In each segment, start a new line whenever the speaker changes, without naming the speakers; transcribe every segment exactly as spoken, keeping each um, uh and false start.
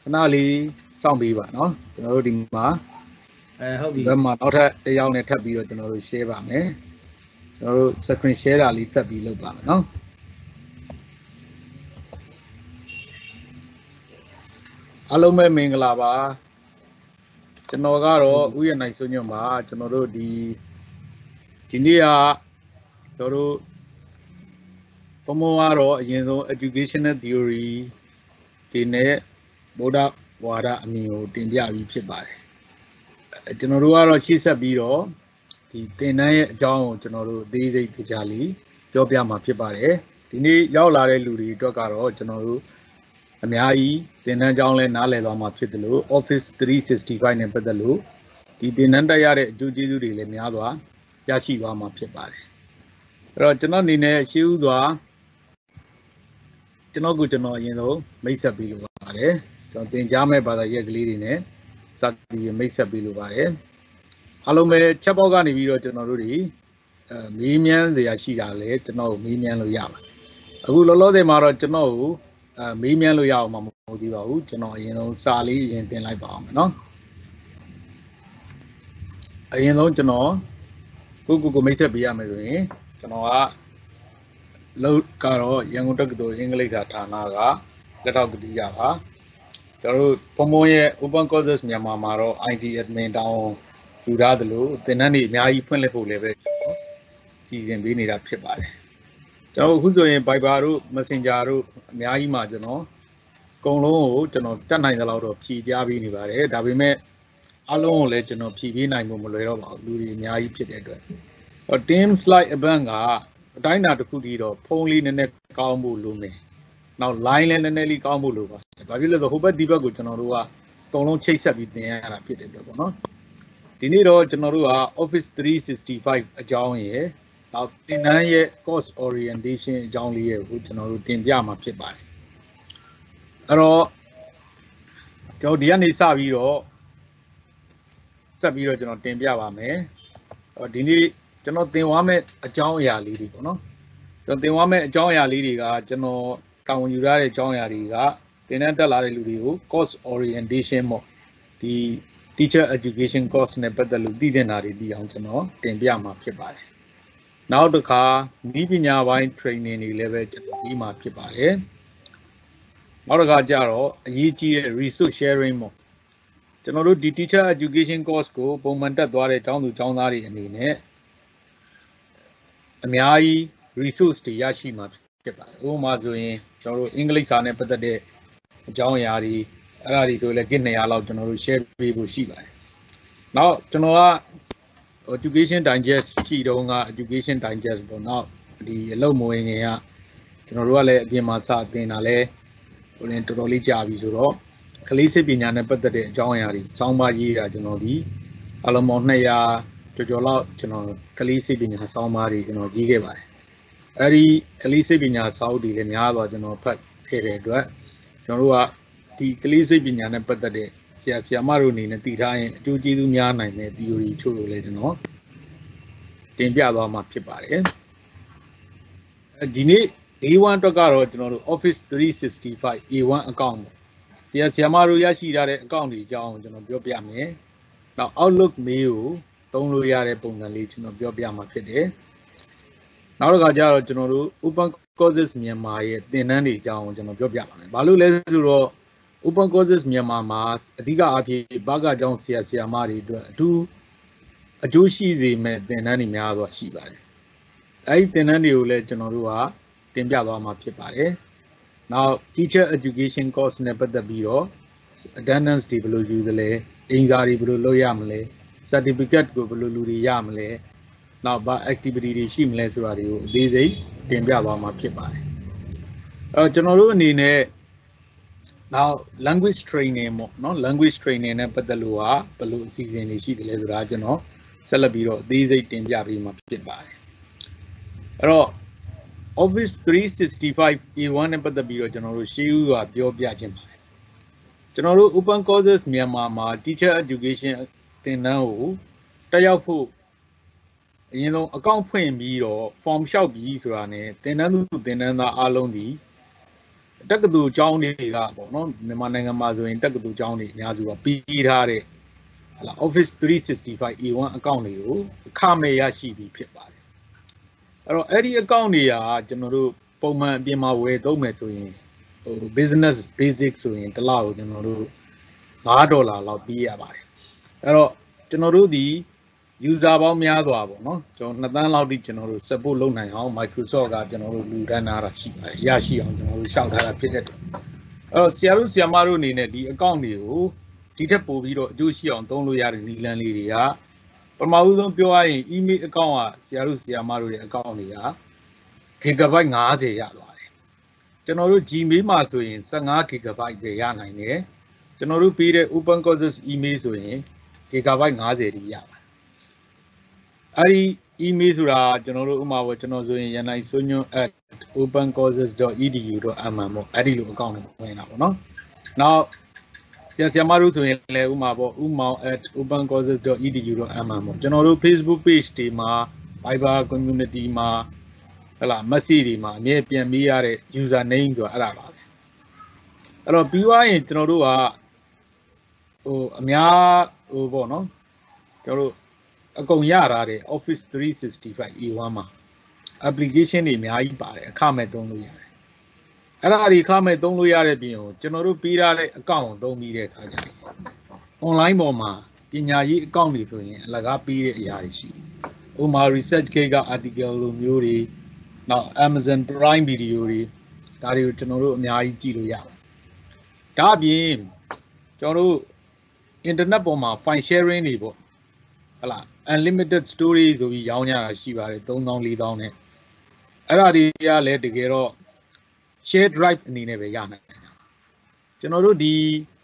နာလေးစောင့်ပေးပါနော်ကျွန်တော်တို့ဒီမှာ
အဲဟုတ်ပြီ
ဘယ်မှာနောက်ထပ်တစ်ယောက်နဲ့ထပ်ပြီးတော့ကျွန်တော်တို့ share ပါမယ်ကျွန်တော်တို့ screen share တာလေးဆက်ပြီးလုပ်ပါမယ်နော်အားလုံးပဲမင်္ဂလာပါကျွန်တော်ကတော့ဥယျာဉ်နိုင်စွညွန့်ပါကျွန်တော်တို့ဒီဒီနေ့ကကျွန်တော်တို့ဘုံဘုံကတော့အရင်ဆုံး educational theory ဒီနဲ့ဗုဒ္ဓဝါဒအမြင်ကိုတင်ပြပြီးဖြစ်ပါတယ်ကျွန်တော်တို့ကတော့ရှေ့ဆက်ပြီးတော့ဒီသင်တန်းရဲ့အကြောင်းကိုကျွန်တော်တို့အသေးစိတ်ကြလေးပြောပြမှာဖြစ်ပါတယ်ဒီနေ့ရောက်လာတဲ့လူတွေအတွက်ကတော့ကျွန်တော်တို့အများကြီးသင်တန်းကြောင်းလဲနားလည်သွားမှာဖြစ်တယ်လို့ Office three sixty-five နဲ့ပတ်သက်လို့ဒီသင်တန်းတက်ရတဲ့အကျိုးကျေးဇူးတွေလည်းများစွာရရှိသွားမှာဖြစ်ပါတယ်အဲ့တော့ကျွန်တော်အနေနဲ့ရှေ့ဦးစွာကျွန်တော်ကကျွန်တော်အရင်ဆုံးမိတ်ဆက်ပေးလိုပါတယ်ကျွန်တော်သင်ကြားမဲ့ဘာသာရက်ကလေးတွေနဲ့စသည်မိတ်ဆက်ပေးလိုပါတယ်အားလုံးပဲချက်ပေါက်ကနေပြီးတော့ကျွန်တော်တို့တွေအဲမေးမြန်းစရာရှိတာလဲကျွန်တော်မေးမြန်းလို့ရပါတယ်အခုလောလောဆယ်မှာတော့ကျွန်တော်ကိုအဲမေးမြန်းလို့ရအောင်မဟုတ်သေးပါဘူးကျွန်တော်အရင်ဆုံးစာလေးရင်တင်လိုက်ပါအောင်မယ်နော်အရင်ဆုံးကျွန်တော်ကိုကိုကိုမိတ်ဆက်ပေးရမယ်ဆိုရင်ကျွန်တော်ကလောက်ကတော့ရန်ကုန်တက္ကသိုလ်အင်္ဂလိပ်စာဌာနကလက်ထောက်တတိယပါကျွန်တော်တို့ပုံပုံရဲ့ open courses မြန်မာမှာတော့ I T admin တောင်းယူရတယ်လို့သင်တန်းတွေအများကြီးဖွင့်လှစ်ဖို့လည်းပဲကျွန်တော်စီစဉ်ပေးနေတာဖြစ်ပါတယ်ကျွန်တော်အခုဆိုရင် Viber တို့ Messenger တို့အများကြီးမှာကျွန်တော်အကုန်လုံးကိုကျွန်တော်တက်နိုင်သလောက်တော့ဖြည့်ကြားပေးနေပါတယ်ဒါပေမဲ့အလုံးကိုလည်းကျွန်တော်ဖြည့်ပေးနိုင်ဖို့မလွယ်တော့ပါဘူးလူတွေအများကြီးဖြစ်တဲ့အတွက် Team slide event ကအတိုင်းအတာတစ်ခုတည်းတော့ဖုန်းလေးနည်းနည်းကောင်းဖို့လိုမယ်နောက် line လည်းနည်းနည်းလေးကောင်းဖို့လိုပါဘာဖြစ်လဲဆိုဟိုဘက်ဒီဘက်ကိုကျွန်တော်တို့ကအကုန်လုံးချိတ်ဆက်ပြီးသင်ရတာဖြစ်တဲ့အတွက်ပေါ့နော်ဒီနေ့တော့ကျွန်တော်တို့က Office three sixty-five အကြောင်းရယ်နောက်သင်တန်းရဲ့ course orientation အကြောင်းလေးရဲ့ကိုကျွန်တော်တို့တင်ပြမှာဖြစ်ပါတယ်အဲ့တော့ကျွန်တော်ဒီကနေစပြီးတော့ဆက်ပြီးတော့ကျွန်တော်တင်ပြပါမယ်ဟောဒီနေ့ကျွန်တော်သင်သွားမယ့်အကြောင်းအရာလေးတွေပေါ့နော်ကျွန်တော်သင်သွားမယ့်အကြောင်းအရာလေးတွေကကျွန်တော်တာဝန်ယူရတဲ့အကြောင်းအရာတွေကသင်တန်းတက်လာတဲ့လူတွေကို course orientation ပေါ့ဒီ teacher education course နဲ့ပတ်သက်လို့သိသင့်တာတွေသိအောင်ကျွန်တော်တင်ပြမှာဖြစ်ပါတယ်နောက်တစ်ခါနည်းပညာပိုင်း training တွေလည်းပဲကျွန်တော်ပြီးမှာဖြစ်ပါတယ်နောက်တစ်ခါကျတော့အရေးကြီးတဲ့ resource sharing ပေါ့ကျွန်တော်တို့ဒီ teacher education course ကိုပုံမှန်တက်သွားတဲ့ကျောင်းသူကျောင်းသားတွေအနေနဲ့အများကြီး resource တွေရရှိမှာဖြစ်ပါတယ်ဥပမာဆိုရင်ကျွန်တော်တို့အင်္ဂလိပ်စာနဲ့ပတ်သက်တဲ့အကြောင်းအရာတွေအဲ့ဒါတွေဆိုလည်း git two hundredလောက်ကျွန်တော်တို့ share ပေးဖို့ရှိပါတယ်နောက်ကျွန်တော်က education digest ရှိတုန်းက education digest ပေါ့နောက်ဒီအလုပ်မဝင်ခင်ကကျွန်တော်တို့ကလည်းအပြင်မှာစသင်တာလဲဟိုလည်းတော်တော်လေးကြာပြီဆိုတော့ကလေးစစ်ပညာနဲ့ပတ်သက်တဲ့အကြောင်းအရာတွေစောင်းပါရေးတာကျွန်တော်ဒီအလုံးပေါင်းtwo hundredကျော်ကျော်လောက်ကျွန်တော်ကလေးစစ်ပညာစောင်းပါတွေကျွန်တော်ရေးခဲ့ပါတယ်အဲ့ဒီကလေးစစ်ပညာစာအုပ်တွေလည်းများတော့ကျွန်တော်ဖတ်ခဲ့တဲ့အတွက်ကျွန်တော်တို့ကဒီကလေးစိတ်ပညာနဲ့ပတ်သက်တဲ့ဆရာဆရာမတို့အနေနဲ့တည်ထားရင်အကျိုးကျေးဇူးများနိုင်တဲ့ theory ချို့လို့လည်းကျွန်တော်တင်ပြသွားမှာဖြစ်ပါတယ်ဒီနေ့ day one အတွက်ကတော့ကျွန်တော်တို့ Office three sixty-five A one account ပေါ့ဆရာဆရာမတို့ရရှိထားတဲ့ account တွေအကြောင်းကျွန်တော်ပြောပြမယ်နောက် Outlook mail ကိုသုံးလို့ရတဲ့ပုံစံလေးကျွန်တော်ပြောပြမှာဖြစ်တယ်နောက်တစ်ခါကျတော့ကျွန်တော်တို့ Open Courses မြန်မာရဲ့သင်တန်းတွေအကြောင်းကျွန်တော်ပြောပြပါမယ်ဘာလို့လဲဆိုတော့ Open Courses မြန်မာမှာအဓိကအဖြစ်ဘာကအကြောင်းဆရာဆရာမတွေအတွက်အထူးအကျိုးရှိစေမဲ့သင်တန်းတွေများစွာရှိပါတယ်အဲဒီသင်တန်းတွေကိုလည်းကျွန်တော်တို့ကတင်ပြသွားမှာဖြစ်ပါတယ်နောက် Teacher Education Course နဲ့ပတ်သက်ပြီးတော့ attendance တွေဘယ်လိုယူသလဲအင်္ဂါတွေဘယ်လိုလုပ်ရမလဲ certificate ကိုဘယ်လိုလူတွေရမလဲနောက်ဘာ activity တွေရှိမလဲဆိုတာတွေကိုအသေးစိတ်တင်ပြသွားမှာဖြစ်ပါတယ်အဲတော့ကျွန်တော်တို့အနေနဲ့နောက် language training ပေါ့နော် language training နဲ့ပတ်သက်လို့ကဘယ်လိုအစီအစဉ်တွေရှိတယ်လဲဆိုတာကျွန်တော်ဆက်လက်ပြီးတော့အသေးစိတ်တင်ပြပေးမှာဖြစ်ပါတယ်အဲ့တော့ Office three sixty-five A one နဲ့ပတ်သက်ပြီးတော့ကျွန်တော်တို့ရှေးဦးစွာပြောပြခြင်းပါတယ်ကျွန်တော်တို့ Open Courses မြန်မာမှာ Teacher Education သင်တန်းကိုတက်ရောက်ဖို့အရင်ဆုံး account ဖွင့်ပြီးတော့ form လျှောက်ပြီးဆိုတာနဲ့သင်တန်းသူသင်တန်းသားအားလုံးဒီတက္ကသိုလ်ကျောင်းတွေကပေါ့နော်မြန်မာနိုင်ငံမှာဆိုရင်တက္ကသိုလ်ကျောင်းတွေအများစုကပြီးထားတဲ့ဟလာ Office three sixty-five A one အကောင့်တွေကိုအခမဲ့ရရှိပြီးဖြစ်ပါတယ်အဲ့တော့အဲ့ဒီအကောင့်တွေကကျွန်တော်တို့ပုံမှန်အပြင်မှာဝယ်သုံးမယ်ဆိုရင်ဟို business basic ဆိုရင်တစ်လကိုကျွန်တော်တို့fiveဒေါ်လာလောက်ပေးရပါတယ်အဲ့တော့ကျွန်တော်တို့ဒီ user ပေါင်းများစွာပေါ့နော်ကျွန်တော်twoသန်းလောက်ထိကျွန်တော်တို့ support လုပ်နိုင်အောင် Microsoft ကကျွန်တော်တို့လူတန်းထားတာရှိပါတယ်ရရှိအောင်ကျွန်တော်တို့ရှောက်ထားတာဖြစ်တဲ့အဲ့တော့ဆရာတို့ဆရာမတို့အနေနဲ့ဒီ account တွေကိုဒီထက်ပိုပြီးတော့အကျိုးရှိအောင်သုံးလို့ရတဲ့နည်းလမ်းလေးတွေကပထမဦးဆုံးပြောရရင် email account ကဆရာတို့ဆရာမတို့ရဲ့ account တွေက gigabyte fifty ရသွားတယ်ကျွန်တော်တို့ Gmail မှာဆိုရင်fifteen gigabyte ပဲရနိုင်တယ်ကျွန်တော်တို့ပေးတဲ့ open courses email ဆိုရင် gigabyte fifty တိရပါတယ်အဲ့ဒီ email ဆိုတာကျွန်တော်တို့ဥပမာပေါ့ကျွန်တော်ဆိုရင် yanai sonyo at open courses dot e d u dot m m ပေါ့အဲ့ဒီလို account နဲ့ဝင်တာပေါ့နော်နောက်ဆရာဆရာမတို့ဆိုရင်လည်းဥပမာပေါ့ umao at open courses dot e d u dot m m ပေါ့ကျွန်တော်တို့ Facebook page တွေမှာ Viber community မှာဟလာ message တွေမှာအမြဲပြန်မေးရတဲ့ user name ဆိုတာအဲ့ဒါပါပဲအဲ့တော့ပြီးသွားရင်ကျွန်တော်တို့ကဟိုအများဟိုပေါ့နော်ကျွန်တော်တို့အကုန်ရတာတဲ့ Office three sixty-five A one မှာ application တွေအများကြီးပါတယ်အခမဲ့သုံးလို့ရတယ်အဲ့ဒါဒီအခမဲ့သုံးလို့ရတဲ့ပြင်ကိုကျွန်တော်တို့ပေးထားတဲ့ account ကိုသုံးပြီးတဲ့အခါကျရင် online ပေါ်မှာပညာရေး account တွေဆိုရင်အလကားပေးတဲ့အရာတွေရှိတယ်ဥပမာ research case က article လိုမျိုးတွေနောက် Amazon Prime Video တွေဒါတွေကိုကျွန်တော်တို့အများကြီးကြည့်လို့ရတယ်ဒါအပြင်ကျွန်တော်တို့ internet ပေါ်မှာ file sharing တွေပေါ့ဟလာ unlimited story ဆိုပြီးရောင်းကြတာရှိပါတယ်three thousand four thousandနဲ့အဲ့ဒါတွေကလည်းတကယ်တော့ share drive အနေနဲ့ပဲရနိုင်တယ်ကျွန်တော်တို့ဒီ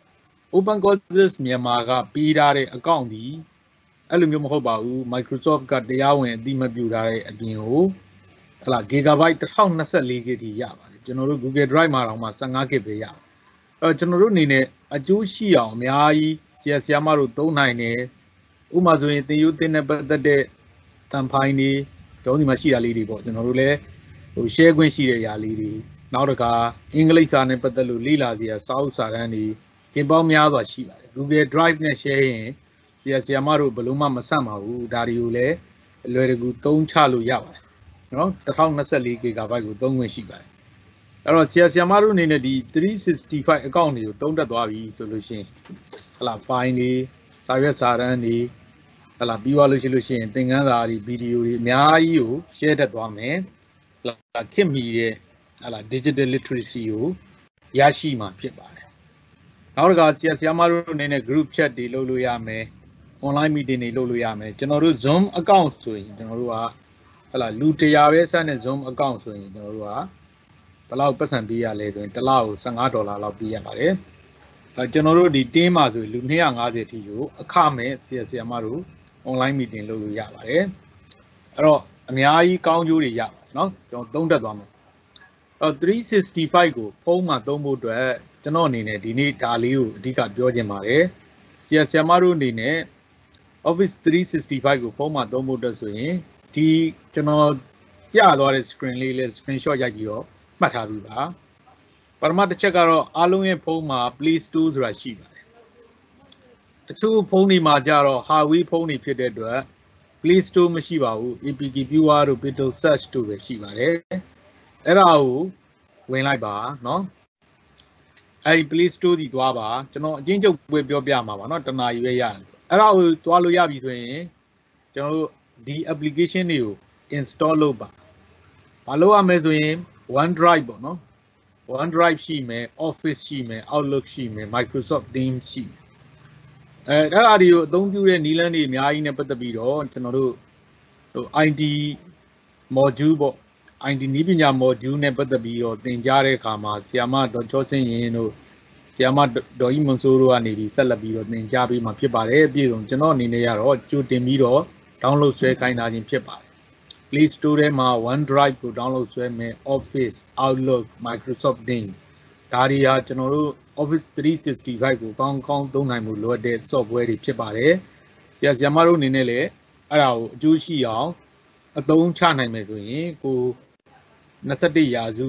open courses မြန်မာကပေးထားတဲ့ account ဒီအဲ့လိုမျိုးမဟုတ်ပါဘူး Microsoft ကတရားဝင်အသိအမှတ်ပြုထားတဲ့အပြင်ကိုဟလာ gigabyte one thousand twenty-four gig ထိရပါတယ်ကျွန်တော်တို့ Google Drive မှာတော့မှfifteen gig ပဲရပါတယ်အဲ့တော့ကျွန်တော်တို့အနေနဲ့အကျိုးရှိအောင်အများကြီးဆရာဆရာမတို့သုံးနိုင်တယ်ဥပမာဆိုရင်သင်ယူသင်တဲ့ပတ်သက်တဲ့တန်ဖိုင်းတွေကျောင်းဒီမှာရှိတာလေးတွေပေါ့ကျွန်တော်တို့လည်းဟို share ခွင့်ရှိတဲ့အရာလေးတွေနောက်တစ်ခါအင်္ဂလိပ်စာနဲ့ပတ်သက်လို့လေ့လာစရာစာအုပ်စာတမ်းတွေကင်ပေါင်းများစွာရှိပါတယ် Google Drive နဲ့ share ရင်ဆရာဆရာမတို့ဘယ်လို့မှမဆန့်ပါဘူးဒါတွေကိုလည်းအလွယ်တကူသုံးချလို့ရပါတယ်နော်one thousand twenty-four gigabyte ကိုသုံးခွင့်ရှိပါတယ်အဲ့တော့ဆရာဆရာမတို့အနေနဲ့ဒီthree sixty-five အကောင့်တွေကိုသုံးတတ်သွားပြီဆိုလို့ရှိရင်ဟလာ file တွေစာရွက်စာတမ်းတွေဟလာပြီးသွားလို့ရှိလို့ရှိရင်သင်ခန်းစာတွေဗီဒီယိုတွေအများကြီးကို share တတ်သွားမယ်ဟလာခင်မီတဲ့ဟလာ digital literacy ကိုရရှိမှာဖြစ်ပါတယ်နောက်တစ်ခါဆရာဆရာမတို့အနေနဲ့ group chat တွေလုပ်လို့ရမယ် online meeting တွေလုပ်လို့ရမယ်ကျွန်တော်တို့ Zoom account ဆိုရင်ကျွန်တော်တို့ကဟလာလူone hundredပဲစတဲ့ Zoom account ဆိုရင်ကျွန်တော်တို့ကဘယ်လောက်ပတ်စံပေးရလဲဆိုရင်တစ်လကိုfifteenဒေါ်လာလောက်ပေးရပါတယ်အဲကျွန်တော်တို့ဒီ team မှာဆိုရင်လူtwo hundred fiftyထိကိုအခမဲ့ဆရာဆရာမတို့ online meeting လုပ်လို့ရပါတယ်အဲ့တော့အများကြီးကောင်းကျိုးတွေရပါတယ်เนาะကျွန်တော်သုံးတတ်သွားမယ်အဲthree sixty-fiveကိုဖုန်းမှာသုံးဖို့အတွက်ကျွန်တော်အနေနဲ့ဒီနေ့ဒါလေးကိုအဓိကပြောချင်ပါတယ်ဆရာဆရာမတို့အနေနဲ့ Office three sixty-fiveကိုဖုန်းမှာသုံးဖို့အတွက်ဆိုရင်ဒီကျွန်တော်ပြသွားတဲ့ screen လေးလေး screenshot ရိုက်ပြီးတော့မှတ်ထားပြီးပါပထမတစ်ချက်ကတော့အားလုံးရဲ့ဖုန်းမှာ Play Store ဆိုတာရှိပါတယ်တချို့ဖုန်းတွေမှာကြတော့ Huawei ဖုန်းတွေဖြစ်တဲ့အတွက် Play Store မရှိပါဘူး A P K Viewer တို့ Beetle Search တို့ပဲရှိပါတယ်အဲ့ဒါကိုဝင်လိုက်ပါเนาะအဲ့ဒီ Play Store ဒီသွားပါကျွန်တော်အချင်းချုပ်ပဲပြောပြမှာပါเนาะတနားရွေးရတယ်အဲ့ဒါကိုသွားလို့ရပြီဆိုရင်ကျွန်တော်တို့ဒီ application တွေကို install လုပ်ပါမလုပ်ရမယ်ဆိုရင် OneDrive ပေါ့เนาะOneDrive ရှိမယ် Office ရှိမယ် Outlook ရှိမယ် Microsoft Teams ရှိမယ်အဲအဲ့ဒါတွေကိုအသုံးပြုတဲ့နည်းလမ်းတွေအများကြီးနဲ့ပတ်သက်ပြီးတော့ကျွန်တော်တို့ဟို I T module ပေါ့ I T နည်းပညာ module နဲ့ပတ်သက်ပြီးတော့သင်ကြားတဲ့အခါမှာဆရာမဒေါ်ချောစင်ရင်တို့ဆရာမဒေါ်ကြီးမွန်ဆိုးတို့ကနေပြီးဆက်လက်ပြီးတော့သင်ကြားပေးမှာဖြစ်ပါတယ်အပြည့်စုံကျွန်တော်အနေနဲ့ရတော့ကြိုတင်ပြီးတော့ download ဆွဲခိုင်းထားခြင်းဖြစ်ပါတယ် Play Store ထဲမှာ OneDrive ကို download ဆွဲမယ် Office Outlook Microsoft Teams ဒါတွေဟာကျွန်တော်တို့ Office three sixty-five ကိုကောင်းကောင်းသုံးနိုင်မှုလိုအပ်တဲ့ software တွေဖြစ်ပါတယ်ဆရာဆရာမတို့အနေနဲ့လည်းအဲ့ဒါကိုအကျိုးရှိအောင်အသုံးချနိုင်မယ်ဆိုရင်ကိုtwenty-firstရာစုမှာ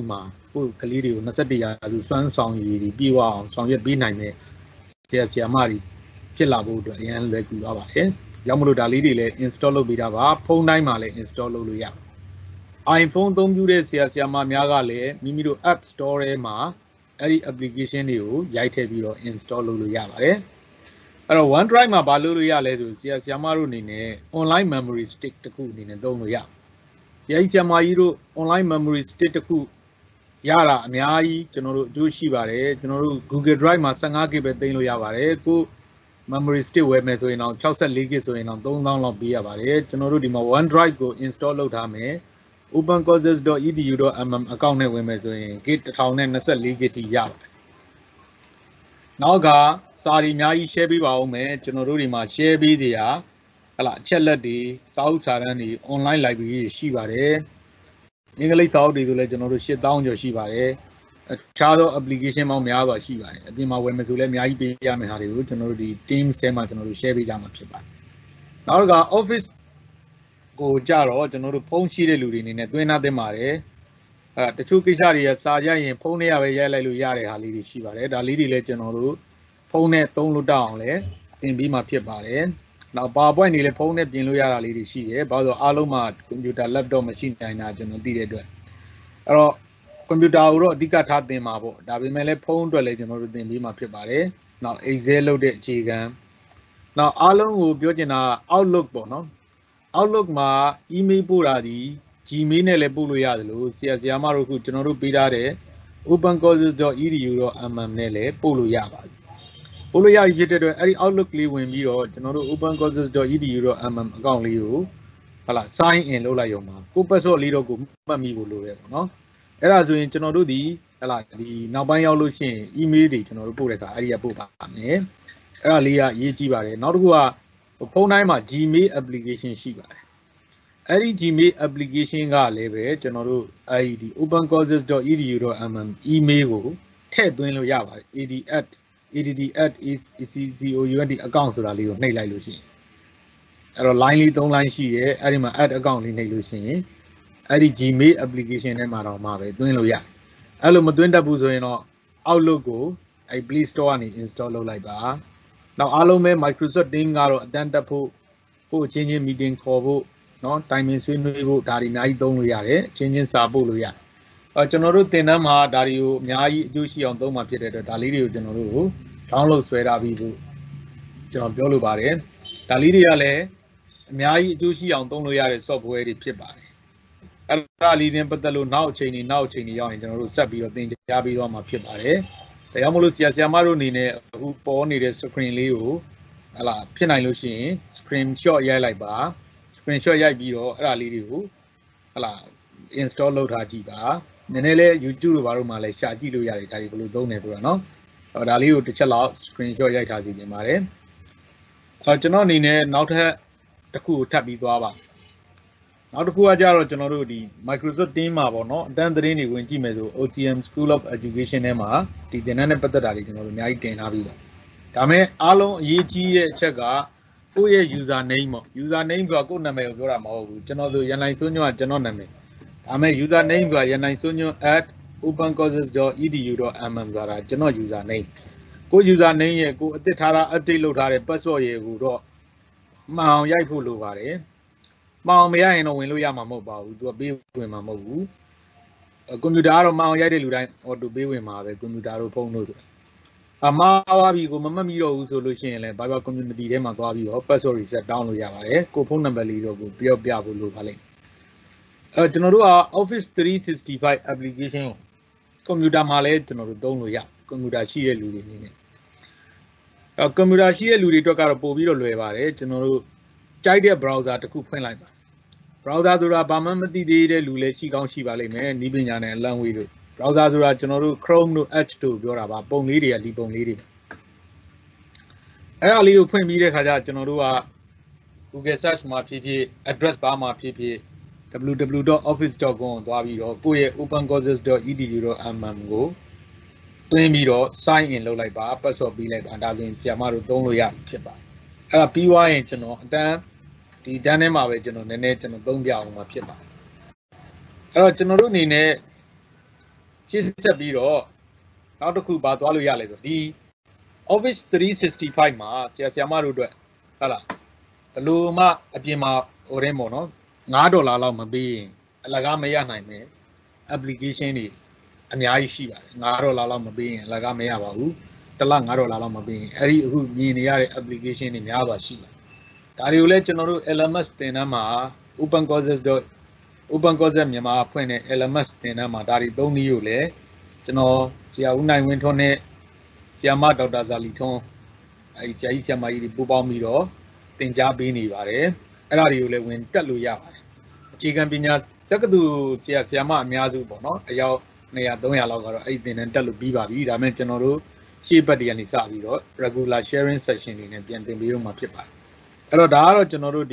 ကိုကလေးတွေကိုနှစ်ရာစုစွမ်းဆောင်ရည်ပြီးပြအောင်ဆောင်ရွက်ပေးနိုင်တဲ့ဆရာဆရာမတွေဖြစ်လာဖို့အတွက်အရင်လွယ်ကူသွားပါတယ်။ရောက်မလို့ဒါလေးတွေလည်း install လုပ်ပေးတာပါဖုန်းတိုင်းမှာလည်း install လုပ်လို့ရပါ iPhone သုံးပြုတဲ့ဆရာဆရာမများကလည်းမိမိတို့ App Store ထဲမှာအဲ့ဒီ application တွေကိုရိုက်ထည့်ပြီးတော့ install လုပ်လို့ရပါတယ်။အဲ့တော့ OneDrive မှာဘာလုပ်လို့ရလဲဆိုဆရာဆရာမတို့အနေနဲ့ online memory stick တစ်ခုအနေနဲ့သုံးလို့ရဆရာကြီးဆရာမကြီးတို့ online memory stick တစ်ခုရတာအများကြီးကျွန်တော်တို့အကျိုးရှိပါတယ်ကျွန်တော်တို့ Google Drive မှာfifteen gig ပဲသိမ်းလို့ရပါတယ်ကို memory stick ဝယ်မယ်ဆိုရင်တော့sixty-four gig ဆိုရင်တော့three thousandလောက်ပေးရပါတယ်ကျွန်တော်တို့ဒီမှာ OneDrive ကို install လုပ်ထားမယ် open courses dot e d u dot m m account နဲ့ဝင်မယ်ဆိုရင် gig one thousand twenty-four gig ထိရပါတယ်နောက်ကစာရီအများကြီး share ပေးပါဦးမယ်ကျွန်တော်တို့ဒီမှာ share ပေးစရာဟလာအချက်လက်တွေစာအုပ်စာတမ်းတွေ online library တွေရှိပါတယ်အင်္ဂလိပ်စာအုပ်တွေဆိုလည်းကျွန်တော်တို့eight thousandကျော်ရှိပါတယ်အခြားသော application ပေါင်းများစွာရှိပါတယ်အပြင်မှာဝယ်မယ်ဆိုလည်းအများကြီးပေးရမယ့်ဟာတွေကိုကျွန်တော်တို့ဒီ Teams ထဲမှာကျွန်တော်တို့ share ပေးကြမှာဖြစ်ပါတယ်နောက်တစ်ခါ office ကိုကြတော့ကျွန်တော်တို့ဖုန်းရှိတဲ့လူတွေအနေနဲ့တွင်းထားသင့်ပါတယ်အဲတချို့ကိစ္စတွေကစာကြရင်ဖုန်းထဲရပဲရိုက်လိုက်လို့ရတဲ့ဟာလေးတွေရှိပါတယ်ဒါလေးတွေလည်းကျွန်တော်တို့ဖုန်းနဲ့သုံးလို့တောက်အောင်လည်းသင်ပြီးမှဖြစ်ပါတယ်နောက် PowerPoint တွေလည်းဖုန်းနဲ့ပြင်လို့ရတာလေးတွေရှိတယ်ဘာလို့ဆိုအားလုံးမှာ computer laptop မရှိနိုင်တာကျွန်တော်သိတဲ့အတွက်အဲ့တော့ computer ကိုတော့အဓိကထားသင်မှာပေါ့ဒါပေမဲ့လည်းဖုန်းအတွက်လည်းကျွန်တော်တို့သင်ပြီးမှဖြစ်ပါတယ်နောက် Excel လုပ်တဲ့အခြေခံနောက်အားလုံးကိုပြောချင်တာ Outlook ပေါ့နော် Outlook မှာ email ပို့တာဒီ Gmail နဲ့လည်းပို့လို့ရတယ်လို့ဆရာဆရာမတို့ခုကျွန်တော်တို့ပေးထားတဲ့ open courses dot e d u dot m m နဲ့လည်းပို့လို့ရပါတယ်ပို့လို့ရပြီဖြစ်တဲ့အတွက်အဲ့ဒီ Outlook လေးဝင်ပြီးတော့ကျွန်တော်တို့ open courses dot e d u dot m m account လေးကိုဟလာ sign in လုပ်လိုက်ရုံပါကို password လေးတော့ကိုမှတ်မိဖို့လိုတယ်ပေါ့နော်အဲ့ဒါဆိုရင်ကျွန်တော်တို့ဒီဟလာဒီနောက်ပိုင်းရောက်လို့ရှိရင် email တွေကျွန်တော်တို့ပို့တဲ့အခါအဲ့ဒီကပို့ပါမယ်အဲ့ဒါလေးကအရေးကြီးပါတယ်နောက်တစ်ခုကဖုန်းတိုင်းမှာ Gmail application ရှိပါတယ်အဲ့ဒီ Gmail application ကလည်းပဲကျွန်တော်တို့အဲ့ဒီ open courses dot e d u dot m m email ကိုထည့်သွင်းလို့ရပါတယ် ad at add at eccount account ဆိုတာလေးကိုနှိပ်လိုက်လို့ရှိရင်အဲ့တော့ line လေးthree line ရှိရဲအဲ့ဒီမှာ add account လေးနှိပ်လို့ရှိရင်အဲ့ဒီ Gmail application ထဲမှာတော့မှာပဲသွင်းလို့ရအဲ့လိုမသွင်းတတ်ဘူးဆိုရင်တော့ Outlook ကိုအဲ့ Play Store ကနေ install လုပ်လိုက်ပါနောက်အားလုံးပဲ Microsoft Teams ကတော့အတန်းတက်ဖို့ကိုအချင်းချင်း meeting ခေါ်ဖို့เนาะ timing ဆွေးနွေးဖို့ဒါတွေအများကြီးသုံးလို့ရတယ်အချင်းချင်းစာပို့လို့ရတယ်အဲကျွန်တော်တို့သင်တန်းမှာဒါတွေကိုအများကြီးအကျိုးရှိအောင်သုံးမှာဖြစ်တဲ့အတွက်ဒါလေးတွေကိုကျွန်တော်တို့ကို download ဆွဲထားပြီးဖို့ကျွန်တော်ပြောလိုပါတယ်ဒါလေးတွေကလည်းအများကြီးအကျိုးရှိအောင်သုံးလို့ရတဲ့ software တွေဖြစ်ပါတယ်အဲ့ဒါလေးတွေပတ်သက်လို့နောက်အချိန်တွေနောက်အချိန်တွေရောက်ရင်ကျွန်တော်တို့ဆက်ပြီးတော့သင်ကြားပြီးတော့မှာဖြစ်ပါတယ်ဒါကြောင့်မလို့ဆရာဆရာမတို့အနေနဲ့အခုပေါ်နေတဲ့ screen လေးကိုဟလာဖြစ်နိုင်လို့ရှိရင် screenshot ရိုက်လိုက်ပါ screenshot ရိုက်ပြီးတော့အဲ့ဒါလေးတွေကိုဟလာ install လုပ်ထားကြည့်ပါနည်းနည်းလေး YouTube တို့ဘာလို့မှလည်းရှာကြည့်လို့ရတယ်ဒါတွေဘယ်လိုသုံးနေဆိုတာเนาะအဲ့ဒါလေးကိုတစ်ချက်လောက် screenshot ရိုက်ထားကြည့်နေပါတယ်အဲကျွန်တော်အနေနဲ့နောက်ထပ်တစ်ခုကိုထပ်ပြီးသွားပါနောက်တစ်ခုကကြတော့ကျွန်တော်တို့ဒီ Microsoft Teams မှာပေါ့เนาะအတန်းသတင်းတွေဝင်ကြည့်မယ်ဆို O C M School of Education ထဲမှာဒီသင်တန်းနဲ့ပတ်သက်တာတွေကျွန်တော်တို့အများကြီးတင်ထားပြီးပါဒါမဲ့အားလုံးအရေးကြီးတဲ့အချက်ကကိုယ့်ရဲ့ user name ပေါ့ user name ကကိုယ့်နာမည်ကိုပြောတာမဟုတ်ဘူးကျွန်တော်ဆိုရန်နိုင်စိုးညွန့်ကကျွန်တော်နာမည်ဒါမဲ့ user name ကရန်နိုင်စိုးညွန့် at open courses dot e d u dot m m ဆိုတာကျွန်တော် user name ကို user name ရဲ့ကိုအသစ်ထားတာ update လုပ်ထားတဲ့ password ရေကိုတော့မှန်အောင်ရိုက်ဖို့လိုပါတယ်မှန်အောင်မရရင်တော့ဝင်လို့ရမှာမဟုတ်ပါဘူးသူကပေးဝင်မှာမဟုတ်ဘူးကွန်ပျူတာကတော့မှန်အောင်ရိုက်တဲ့လူတိုင်း auto ပေးဝင်မှာပဲကွန်ပျူတာတို့ဖုန်းတို့ဆိုတာအမှားသွားပြီကိုမမှတ်မိတော့ဘူးဆိုလို့ရှိရင်လည်း Viber community ထဲမှာသွားပြီးတော့ password reset down လုပ်ရပါတယ်ကိုဖုန်းနံပါတ်လေးတော့ကိုပြောပြဖို့လိုပါလိမ့်အဲကျွန်တော်တို့က Office three sixty-five application ကိုကွန်ပျူတာမှာလည်းကျွန်တော်တို့သုံးလို့ရကွန်ပျူတာရှိတဲ့လူတွေအနေနဲ့အဲကွန်ပျူတာရှိတဲ့လူတွေအတွက်ကတော့ပို့ပြီးတော့လွယ်ပါတယ်ကျွန်တော်တို့ကြိုက်တဲ့ browser တစ်ခုဖွင့်လိုက်ပါ browser ဆိုတာဘာမှမသိသေးတဲ့လူလည်းရှိကောင်းရှိပါလိမ့်မယ်နီးပညာနဲ့အလံဝေးတို့ browser ဆိုတာကျွန်တော်တို့ Chrome တို့ Edge တို့ပြောတာပါပုံလေးတွေကဒီပုံလေးတွေအဲ့ဒါလေးကိုဖွင့်ပြီးတဲ့ခါကျကျွန်တော်တို့က Google search မှာဖြစ်ဖြစ် address bar မှာဖြစ်ဖြစ် w w w dot office dot com ကိုသွားပြီးတော့ကိုယ့်ရဲ့ open courses dot e d u dot m m ကိုတွင်းပြီးတော့ sign in လုပ်လိုက်ပါ password ပေးလိုက်ပါဒါဆိုရင်ဆရာမတို့သုံးလို့ရဖြစ်ပါတယ်အဲ့ဒါပြီးသွားရင်ကျွန်တော်အတန်းဒီတန်းထဲမှာပဲကျွန်တော်နည်းနည်းကျွန်တော်သုံးပြအောင်မှာဖြစ်ပါတယ်အဲ့တော့ကျွန်တော်တို့အနေနဲ့ရှေ့ဆက်ပြီးတော့နောက်တစ်ခုပါသွားလို့ရလဲဆိုဒီ Office three sixty-five မှာဆရာဆရာမတို့အတွက်ဟုတ်လားဘယ်လိုမှအပြင်မှာဟိုရင်းပေါ့နော်fiveဒေါ်လာလောက်မပေးရင်အလကားမရနိုင်မယ် application တွေအများကြီးရှိပါတယ်fiveဒေါ်လာလောက်မပေးရင်အလကားမရပါဘူးတစ်လfiveဒေါ်လာလောက်မပေးရင်အဲ့ဒီအခုမြင်နေရတဲ့ application တွေများစွာရှိပါတယ်ဒါတွေကိုလည်းကျွန်တော်တို့ L M S သင်တန်းမှာ open courses open courses မြန်မာဖွင့်တဲ့ L M S သင်တန်းမှာဒါတွေသုံးနည်းကိုလည်းကျွန်တော်ဆရာဦးနိုင်ဝင်းထွန်းနဲ့ဆရာမဒေါက်တာဇာလီထွန်းအဲဒီဆရာကြီးဆရာမကြီးတွေပူးပေါင်းပြီးတော့သင်ကြားပေးနေပါတယ်အဲ့ဒါတွေကိုလည်းဝင်တက်လို့ရပါတယ်အခြေခံပညာတက္ကသိုလ်ဆရာဆရာမအများစုပေါ့နော်အယောက်two hundred three hundredလောက်ကတော့အဲ့ဒီသင်တန်းတက်လို့ပြီးပါပြီဒါပေမဲ့ကျွန်တော်တို့ရှေ့ဘက်တွေကနေစပြီးတော့ regular sharing session တွေနဲ့ပြန်သင်ပေးတော့မှာဖြစ်ပါတယ်အဲ့တော့ဒါကတော့ကျွန်တော်တို့ဒီ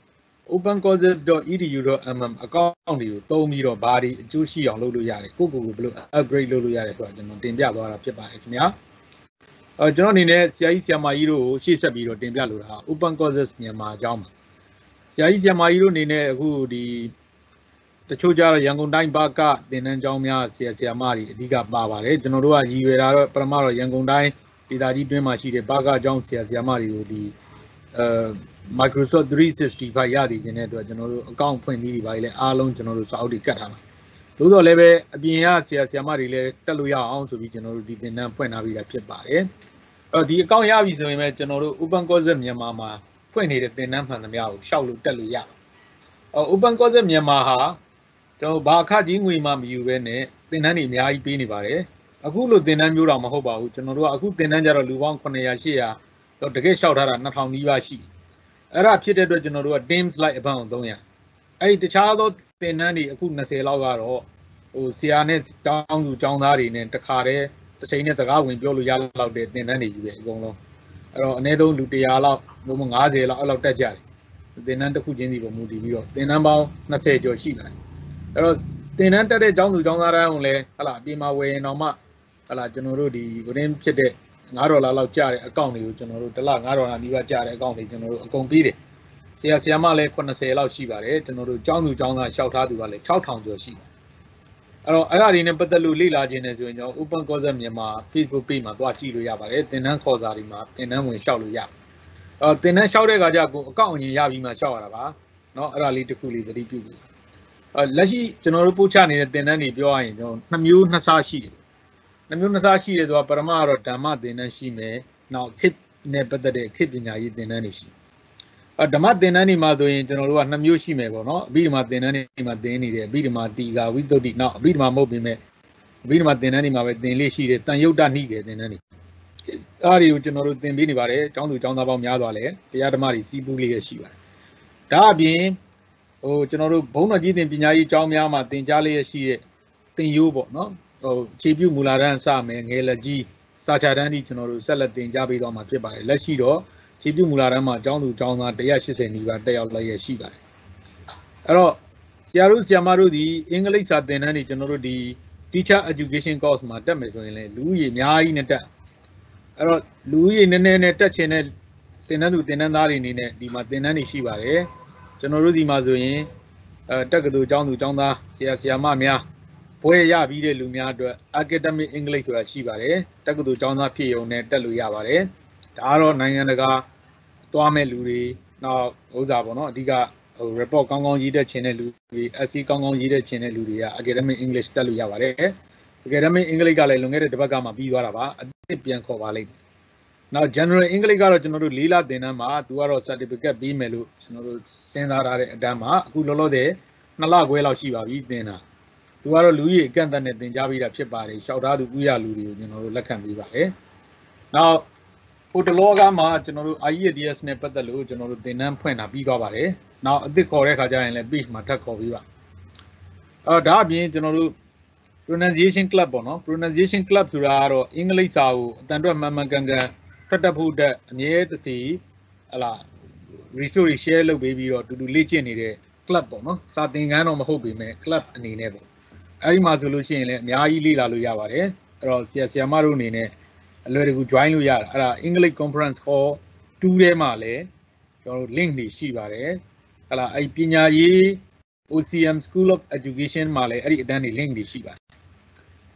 open courses dot e d u dot m m အကောင့်တွေကိုသုံးပြီးတော့ဘာတွေအကျိုးရှိအောင်လုပ်လို့ရတယ်ကိုယ့်ကိုယ်ကိုဘယ်လို upgrade လုပ်လို့ရတယ်ဆိုတာကျွန်တော်တင်ပြသွားတာဖြစ်ပါတယ်ခင်ဗျာအဲကျွန်တော်အနေနဲ့ဆရာကြီးဆရာမကြီးတို့ကိုရှေ့ဆက်ပြီးတော့တင်ပြလိုတာ open courses မြန်မာအကြောင်းပါဆရာကြီးဆရာမကြီးတို့အနေနဲ့အခုဒီတချို့ကြတော့ရန်ကုန်တိုင်းဘာကသင်တန်းကျောင်းများဆရာဆရာမတွေအဓိကပါပါတယ်ကျွန်တော်တို့ကရည်ရွယ်တာတော့ပထမတော့ရန်ကုန်တိုင်းဒေသကြီးတွင်းမှာရှိတဲ့ဘာကကျောင်းဆရာဆရာမတွေကိုဒီအဲ Microsoft three sixty-five ရတည်ခြင်းတဲ့အတွက်ကျွန်တော်တို့အကောင့်ဖွင့်ပြီးဒီပါလေအားလုံးကျွန်တော်တို့စာအုပ်တွေကတ်ထားပါသို့တော်လည်းပဲအပြင်ကဆရာဆရာမတွေလည်းတက်လို့ရအောင်ဆိုပြီးကျွန်တော်တို့ဒီသင်တန်းဖွင့်ထားပြီးတာဖြစ်ပါတယ်အဲ့တော့ဒီအကောင့်ရပြီဆိုရင်ပဲကျွန်တော်တို့ open courses မြန်မာမှာဖွင့်နေတဲ့သင်တန်းမှန်သမျှကိုရှောက်လို့တက်လို့ရအောင် open courses မြန်မာဟာကျွန်တော်ဘာအခကြီးငွေမှမယူဘဲနဲ့သင်တန်းတွေအများကြီးပေးနေပါတယ်အခုလိုသင်တန်းမျိုးတော့မဟုတ်ပါဘူးကျွန်တော်တို့ကအခုသင်တန်းကြတော့လူပေါင်းnine hundred eight hundredတော့တကယ်လျှောက်ထားတာtwo thousandနီးပါးရှိအဲ့ဒါဖြစ်တဲ့အတွက်ကျွန်တော်တို့က teams like အပန်းအောင်three hundredအဲ့ဒီတခြားသောသင်တန်းတွေအခုtwentyလောက်ကတော့ဟိုဆရာနဲ့တောင်းသူကျောင်းသားတွေနဲ့တခါတည်းတစ်ချိန်နဲ့တကားဝင်ပြောလို့ရလောက်တဲ့သင်တန်းတွေယူတယ်အကုန်လုံးအဲ့တော့အနည်းဆုံးလူone hundredလောက်ဘုံfiftyလောက်အဲ့လောက်တက်ကြတယ်သင်တန်းတစ်ခုချင်းစီကိုမူတည်ပြီးတော့သင်တန်းပေါင်းtwentyကျော်ရှိတယ်အဲ့တော့သင်တန်းတက်တဲ့ကျောင်းသူကျောင်းသားတိုင်းကိုလည်းဟလာအပြင်မှာဝယ်ရင်တော့မှဟလာကျွန်တော်တို့ဒီဝရင်းဖြစ်တဲ့fiveဒေါ်လာလောက်ကျတဲ့အကောင့်တွေကိုကျွန်တော်တို့တစ်လfiveဒေါ်လာနီးပါးကျတဲ့အကောင့်တွေကျွန်တော်တို့အကုန်ပြီးတယ်ဆရာဆရာမလည်းseventyလောက်ရှိပါတယ်ကျွန်တော်တို့ကျောင်းသူကျောင်းသားလျှောက်ထားသူကလည်းsix thousandကျော်ရှိတယ်အဲ့တော့အဲ့ဒါတွေနဲ့ပတ်သက်လို့လေ့လာခြင်းနဲ့ဆိုရင်ကျွန်တော် open courses မြန်မာ Facebook page မှာသွားကြည့်လို့ရပါတယ်သင်တန်းခေါ်စာတွေမှာသင်တန်းဝင်လျှောက်လို့ရအဲ့သင်တန်းလျှောက်တဲ့အခါကျကိုအကောင့်အရင်ရပြီးမှလျှောက်ရတာပါเนาะအဲ့ဒါလေးတစ်ခုလေးသတိပြုလို့အဲ့လက်ရှိကျွန်တော်တို့ပို့ချနေတဲ့သင်တန်းတွေပြောရရင်ကျွန်တော်နှစ်မျိုးနှစ်စားရှိတယ်နှစ်မျိုးနှစ်စားရှိတယ်ဆိုတာပထမကတော့ဓမ္မသင်တန်းရှိမယ်နောက်ခေတ်နဲ့ပတ်သက်တဲ့ခေတ်ပညာရေးသင်တန်းတွေရှိအဲဓမ္မသင်တန်းတွေမှာဆိုရင်ကျွန်တော်တို့ကနှစ်မျိုးရှိမယ်ပေါ့နော်အဘိဓမ္မာသင်တန်းတွေမှာသင်နေတယ်အဘိဓမ္မာတီဃာဝိသုဒ္ဓိနောက်အဘိဓမ္မာမဟုတ်ပေမဲ့အဘိဓမ္မာသင်တန်းတွေမှာပဲသင်လေးရှိတယ်တန်ယုတ်တနှိကေသင်တန်းတွေအားတွေကိုကျွန်တော်တို့သင်ပေးနေပါတယ်ကျောင်းသူကျောင်းသားပေါင်းများစွာလည်းတရားဓမ္မတွေစီးပူးလေးရရှိပါတယ်ဒါအပြင်ဟိုကျွန်တော်တို့ဘုန်းတော်ကြီးသင်ပညာရေးကျောင်းများမှာသင်ကြားလေးရရှိတဲ့သင်ရိုးပေါ့နော်ဟိုခြေပြုမူလာတန်းအစမယ်ငယ်လက်ကြီးစာချတန်းဒီကျွန်တော်တို့ဆက်လက်သင်ကြားပေးသွားမှာဖြစ်ပါတယ်လက်ရှိတော့ခြေပြုမူလာတန်းမှာကျောင်းသူကျောင်းသားone hundred eightyနီးပါးတက်ရောက်လိုက်ရရှိပါတယ်အဲ့တော့ဆရာတို့ဆရာမတို့ဒီအင်္ဂလိပ်စာသင်တန်းတွေကျွန်တော်တို့ဒီ teacher education course မှာတက်မယ်ဆိုရင်လည်းလူဦးရေအများကြီးနဲ့တက်အဲ့တော့လူဦးရေနည်းနည်းနဲ့တက်ချင်တဲ့သင်တန်းသူသင်တန်းသားတွေအနေနဲ့ဒီမှာသင်တန်းတွေရှိပါတယ်ကျွန်တော်တို့ဒီမှာဆိုရင်အဲတက္ကသိုလ်ကျောင်းသူကျောင်းသားဆရာဆရာမများဘွဲရပြီးတဲ့လူများအတွက် academic english ဆိုတာရှိပါတယ်တက္ကသိုလ်ကျောင်းသားဖြစ်ရုံနဲ့တက်လို့ရပါတယ်ဒါကတော့နိုင်ငံတကာသွားမဲ့လူတွေနောက်ဥစားပေါ့နော်အဓိကဟို report ကောင်းကောင်းရေးတတ်ချင်တဲ့လူတွေ essay ကောင်းကောင်းရေးတတ်ချင်တဲ့လူတွေက academic english တက်လို့ရပါတယ် academic english ကလည်းလွန်ခဲ့တဲ့တစ်ပတ်ကမှပြီးသွားတာပါအသစ်ပြန်ခေါ်ပါလိမ့်မယ်နောက် general english ကတော့ကျွန်တော်တို့လေးလသင်တန်းမှာသူကတော့ certificate ပြီးမယ်လို့ကျွန်တော်တို့စဉ်းစားထားတဲ့အတန်းမှာအခုလောလောဆယ်twoလခွဲလောက်ရှိပါပြီသင်တာသူကတော့လူကြီးအကန့်အသတ်နဲ့သင်ကြားပေးတာဖြစ်ပါတယ်ရှောက်ထားသူဥရလူတွေကိုကျွန်တော်တို့လက်ခံပေးပါတယ်နောက်ဟိုတလောကမှာကျွန်တော်တို့ I E L T S နဲ့ပတ်သက်လို့ကျွန်တော်တို့သင်တန်းဖွင့်တာပြီးသွားပါတယ်နောက်အသစ်ခေါ်တဲ့ခါကျရင်လည်း page မှာထပ်ခေါ်ပြီးပါအော်ဒါအပြင်ကျွန်တော်တို့ pronunciation club ပေါ့နော် pronunciation club ဆိုတာကတော့အင်္ဂလိပ်စာကိုအတန်အတွက်မှန်မှန်ကန်ကန်ဖတ်တတ်ဖို့အတွက်အမြဲတစေဟလာ resource share လုပ်ပေးပြီးတော့တူတူလေ့ကျင့်နေတဲ့ club ပေါ့နော်စာသင်ခန်းတော့မဟုတ်ပေမဲ့ club အနေနဲ့ပေါ့အဲ့ဒီမှာဆိုလို့ရှိရင်လည်းအများကြီးလေ့လာလို့ရပါတယ်အဲ့တော့ဆရာဆရာမတို့အနေနဲ့အလွယ်တကူ join လို့ရတာအဲ့ဒါ English Conference Hall two ထဲမှာလည်းကျွန်တော်တို့ link တွေရှိပါတယ်ဟလာအဲ့ပညာရေး O C M School of Education မှာလည်းအဲ့ဒီအတန်းတွေ link တွေရှိပါတယ်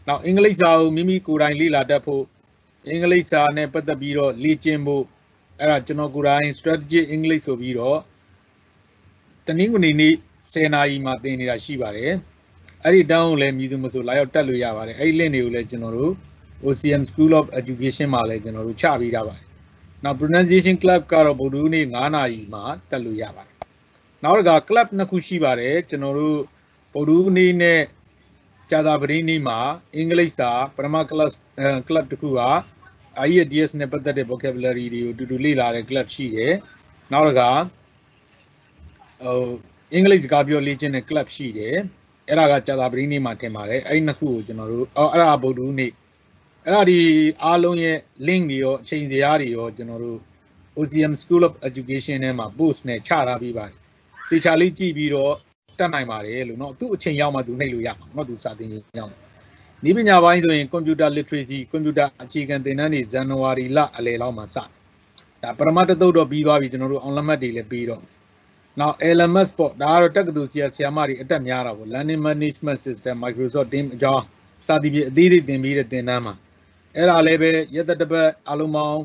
နောက်အင်္ဂလိပ်စာကိုမိမိကိုယ်တိုင်လေ့လာတတ်ဖို့အင်္ဂလိပ်စာနဲ့ပတ်သက်ပြီးတော့လေ့ကျင့်ဖို့အဲ့ဒါကျွန်တော်ကိုယ်တိုင် strategic English ဆိုပြီးတော့တနင်္ဂနွေနေ့ဆယ်နာရီမှာသင်နေတာရှိပါတယ်အဲ့ဒီတောင်းကိုလည်းမြည်သူမဆိုလာရောက်တက်လို့ရပါတယ်အဲ့ဒီ link တွေကိုလည်းကျွန်တော်တို့ O C M School of Education မှာလည်းကျွန်တော်တို့ချပေးထားပါတယ်နောက် pronunciation club ကတော့ဗုဒ္ဓဟူးနေ့nineနာရီမှာတက်လို့ရပါတယ်နောက်တစ်ခါ club နှစ်ခုရှိပါတယ်ကျွန်တော်တို့ဗုဒ္ဓဟူးနေ့နဲ့ကြာသပတေးနေ့မှာအင်္ဂလိပ်စာပထမ class club တစ်ခုက I E D S နဲ့ပတ်သက်တဲ့ vocabulary တွေကိုတူတူလေ့လာတဲ့ club ရှိတယ်နောက်တစ်ခါဟိုအင်္ဂလိပ်စကားပြောလေ့ကျင့်တဲ့ club ရှိတယ်အဲ့ဒါကကြာသပတေးနေ့မှာထင်ပါတယ်အဲ့ဒီနှစ်ခုကိုကျွန်တော်တို့အော်အဲ့ဒါဗုဒ္ဓဟူးနေ့အဲ့ဒါဒီအားလုံးရဲ့ link တွေရောအချိန်စရာတွေရောကျွန်တော်တို့ O C M School of Education ထဲမှာ post နဲ့ချထားပြီးပါတယ်တေချာလေးကြည့်ပြီးတော့တက်နိုင်ပါတယ်လို့เนาะသူ့အချိန်ရောက်မှသူနှိပ်လို့ရမှာเนาะသူစာသင်ခြင်းရောက်မှာနည်းပညာပိုင်းဆိုရင် computer literacy computer အခြေခံသင်တန်းတွေဇန်နဝါရီလအလယ်လောက်မှာစဒါပရမတ်တသုတ်တော့ပြီးသွားပြီကျွန်တော်တို့ online မှတ်တွေလည်းပြီးတော့နောက် L M S ပေါ့ဒါကတော့တက္ကသိုလ်ဆရာဆရာမတွေအတက်များတာပေါ့ Learning Management System Microsoft Teams အကြောင်းစာသင်ပြီးအသေးသေးသင်ပြီးတဲ့သင်တန်းမှာအဲ့ဒါလည်းပဲရက်သက်တစ်ပတ်အလုံးပေါင်း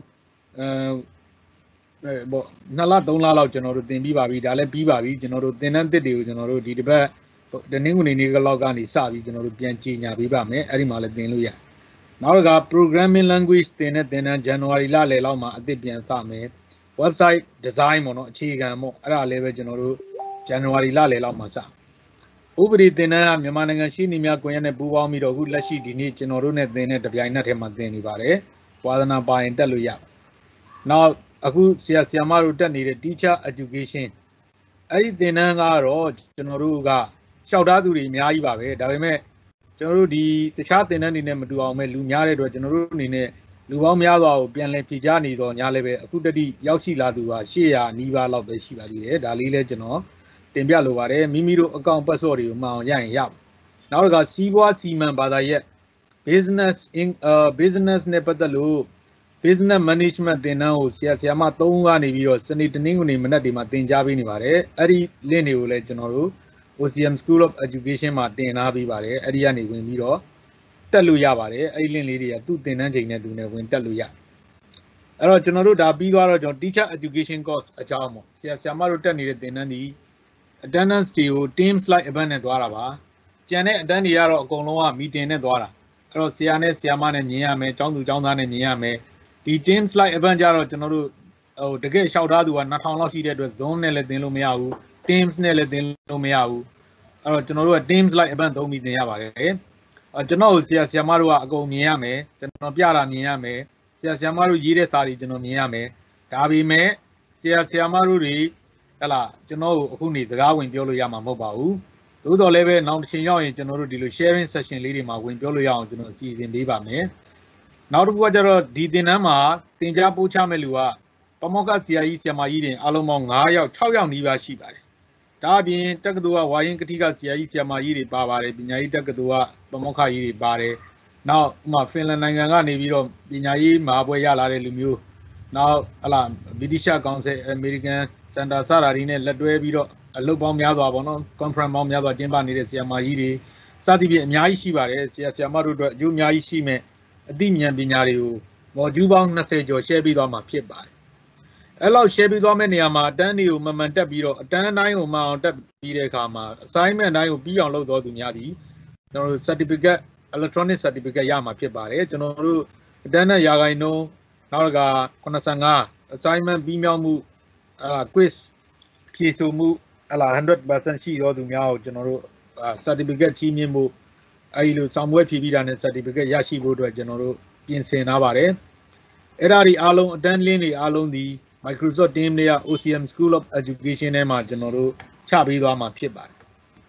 အဲပေါ့နှစ်လသုံးလလောက်ကျွန်တော်တို့သင်ပြီးပါပြီဒါလည်းပြီးပါပြီကျွန်တော်တို့သင်တန်းတစ်တွေကိုကျွန်တော်တို့ဒီတစ်ပတ်တနင်္ဂနွေနေ့ကလောက်ကနေစပြီးကျွန်တော်တို့ပြန်ကြီးညာပေးပါမယ်အဲ့ဒီမှာလည်းသင်လို့ရနောက်တစ်ခါ programming language သင်တဲ့သင်တန်း January လလယ်လောက်မှာအသစ်ပြန်စမယ် website design ပေါ့နော်အခြေခံပေါ့အဲ့ဒါလည်းပဲကျွန်တော်တို့ January လလယ်လောက်မှာစဥပဒေသင်တန်းကမြန်မာနိုင်ငံရှိနေများကွန်ရက်နဲ့ပူးပေါင်းပြီးတော့အခုလက်ရှိဒီနေ့ကျွန်တော်တို့နဲ့သင်တဲ့တပြိုင်နက်တည်းမှာသင်နေပါတယ်ဝါသနာပါရင်တက်လို့ရနောက်အခုဆရာဆရာမတို့တက်နေတဲ့ teacher education အဲ့ဒီသင်တန်းကတော့ကျွန်တော်တို့ကလျှောက်ထားသူတွေအများကြီးပါပဲဒါပေမဲ့ကျွန်တော်တို့ဒီတခြားသင်တန်းတွေနဲ့မတူအောင်ပဲလူများတဲ့အတွက်ကျွန်တော်တို့အနေနဲ့လူပေါင်းများစွာကိုပြန်လည်ဖြည့်ချနေတော့ညာလည်းပဲအခုတတိရောက်ရှိလာသူကeight hundredနီးပါးလောက်ပဲရှိပါသေးတယ်ဒါလေးလည်းကျွန်တော်တင်ပြလိုပါတယ်မိမိတို့အကောင့်ပတ်စော့တွေကိုမှအောင်ရရင်ရပါနောက်တစ်ခါစီးပွားစီမံဘာသာရပ် business in uh business နဲ့ပတ်သက်လို့ business management သင်တန်းကိုဆရာဆရာမသုံးကနေပြီးတော့စနေတနင်္ဂနွေမနက်တွေမှာသင်ကြားပေးနေပါတယ်အဲ့ဒီ link တွေကိုလည်းကျွန်တော်တို့ O C M School of Education မှာတင်ထားပေးပါတယ်အဲ့ဒီကနေဝင်ပြီးတော့တက်လို့ရပါတယ်အဲ့ဒီ link လေးတွေကသူ့သင်တန်းချိန်နဲ့သူနဲ့ဝင်တက်လို့ရအဲ့တော့ကျွန်တော်တို့ဒါပြီးသွားတော့ကျွန်တော် teacher education course အကြောင်းပေါ့ဆရာဆရာမတို့တက်နေတဲ့သင်တန်းဒီ attendance တွေကို team slide event နဲ့သွားတာပါကျန်တဲ့အတန်းတွေကတော့အကုန်လုံးက meeting နဲ့သွားတာအဲ့တော့ဆရာနဲ့ဆရာမနဲ့မြင်ရမယ်ကျောင်းသူကျောင်းသားနဲ့မြင်ရမယ်ဒီ team slide event ကြတော့ကျွန်တော်တို့ဟိုတကယ်လျှောက်ထားသူကtwo thousandလောက်ရှိတဲ့အတွက် zone နဲ့လည်းသင်လို့မရဘူး teams နဲ့လည်းသင်လို့မရဘူးအဲ့တော့ကျွန်တော်တို့က team slide event သုံးပြီးသင်ရပါတယ်အဲကျွန်တော်ဆရာဆရာမတို့ကအကုန်မြင်ရမယ်ကျွန်တော်ပြတာမြင်ရမယ်ဆရာဆရာမတို့ရေးတဲ့စာတွေကျွန်တော်မြင်ရမယ်ဒါပေမဲ့ဆရာဆရာမတို့တွေဟလာကျွန်တော်အခုနေစကားဝင်ပြောလို့ရမှာမဟုတ်ပါဘူးသို့တော်လည်းပဲနောက်တစ်ချိန်ရောက်ရင်ကျွန်တော်တို့ဒီလို sharing session လေးတွေမှာဝင်ပြောလို့ရအောင်ကျွန်တော်အစီအစဉ်ပေးပါမယ်နောက်တစ်ခုကကျတော့ဒီသင်တန်းမှာသင်ကြားပို့ချမဲ့လူကပမောက္ခဆရာကြီးဆရာမကြီးတွေအားလုံးပေါင်းnineယောက်sixယောက်နီးပါးရှိပါတယ်ဒါအပြင်တက္ကသိုလ်ကဝါရင်ကတိကဆရာကြီးဆရာမကြီးတွေပါပါတယ်ပညာရေးတက္ကသိုလ်ကပမောက္ခကြီးတွေပါတယ်နောက်ဥမာဖင်လန်နိုင်ငံကနေပြီးတော့ပညာရေးမဟာဘွဲရလာတဲ့လူမျိုးနောက်ဟလာဗြိတိရှကောင်စီအမေရိကန်စင်တာစတာတွေနဲ့လက်တွဲပြီးတော့အလုပ်ပေါင်းများစွာပေါ့နော် conference ပေါင်းများစွာကျင်းပနေတဲ့ဆရာမကြီးတွေစသဖြင့်အများကြီးရှိပါတယ်ဆရာဆရာမတို့အတွက်အကျိုးအများကြီးရှိမဲ့အသိဉာဏ်ပညာတွေကို module ပေါင်းtwentyကျော် share ပြီးသွားမှာဖြစ်ပါတယ်အဲ့လောက် share ပြီးသွားမဲ့နေရာမှာအတန်းတွေကိုမမှန်တက်ပြီးတော့အတန်းတိုင်းကိုမှအောင်တက်ပြီးတဲ့အခါမှာ assignment တိုင်းကိုပြီးအောင်လုပ်တော်သူများသည်ကျွန်တော်တို့ certificate electronic certificate ရမှာဖြစ်ပါတယ်ကျွန်တော်တို့အတန်းနဲ့ရာဂိုင်နှုန်းနောက်ကninety-five assignment ပြီးမြောက်မှုအာ quiz ဖြေဆိုမှုဟလာone hundred percent ရှိတော်သူများကိုကျွန်တော်တို့ certificate ချီးမြှင့်ဖို့အဲဒီလိုဆောင်ပွဲဖြည့်ပြီးတာနဲ့ certificate ရရှိဖို့အတွက်ကျွန်တော်တို့ပြင်ဆင်ထားပါတယ်အဲ့ဒါဒီအားလုံးအတန်းလင်းတွေအားလုံးဒီMicrosoft Teams တွေက O C M School of Education ထဲမှာကျွန်တော်တို့ချပေးသွားမှာဖြစ်ပါတယ်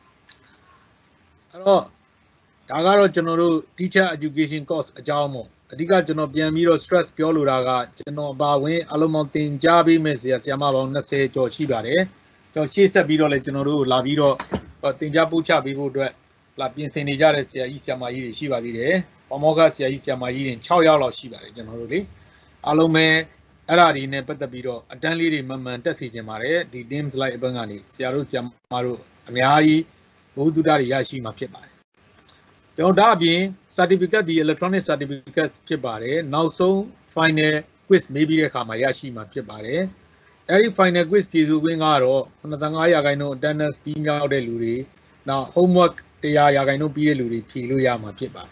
အဲ့တော့ဒါကတော့ကျွန်တော်တို့ Teacher Education Course အကြောင်းပေါ့အဓိကကျွန်တော်ပြန်ပြီးတော့ stress ပြောလိုတာကကျွန်တော်အပါဝင်အလုံးပေါင်းသင်ကြားပေးမယ်ဆရာဆရာမပေါင်းtwentyကျော်ရှိပါတယ်ကျွန်တော်ရှေ့ဆက်ပြီးတော့လည်းကျွန်တော်တို့လာပြီးတော့သင်ကြားပို့ချပေးဖို့အတွက်လာပြင်ဆင်နေကြတဲ့ဆရာကြီးဆရာမကြီးတွေရှိပါသေးတယ်ပမောက္ခဆရာကြီးဆရာမကြီးတွေsixယောက်လောက်ရှိပါတယ်ကျွန်တော်တို့လေအားလုံးပဲအဲ့ဒါဒီနဲ့ပတ်သက်ပြီးတော့အတန်းလေးတွေမှန်မှန်တက်စီခြင်းပါတယ်ဒီ Teams Slide အပိုင်းကနေဆရာတို့ဆရာမတို့အများကြီးဘုဒ္ဓတာတွေရရှိမှာဖြစ်ပါတယ်ကျွန်တော်ဒါအပြင် certificate ဒီ electronic certificate ဖြစ်ပါတယ်နောက်ဆုံး final quiz မေးပြီးတဲ့အခါမှာရရှိမှာဖြစ်ပါတယ်အဲဒီ final quiz ဖြေဆိုခွင့်ကတော့ninety-fiveရာခိုင်နှုန်း attendance ပြီးမြောက်တဲ့လူတွေနောက် homework one hundredရာခိုင်နှုန်းပြီးတဲ့လူတွေဖြေလို့ရမှာဖြစ်ပါတယ်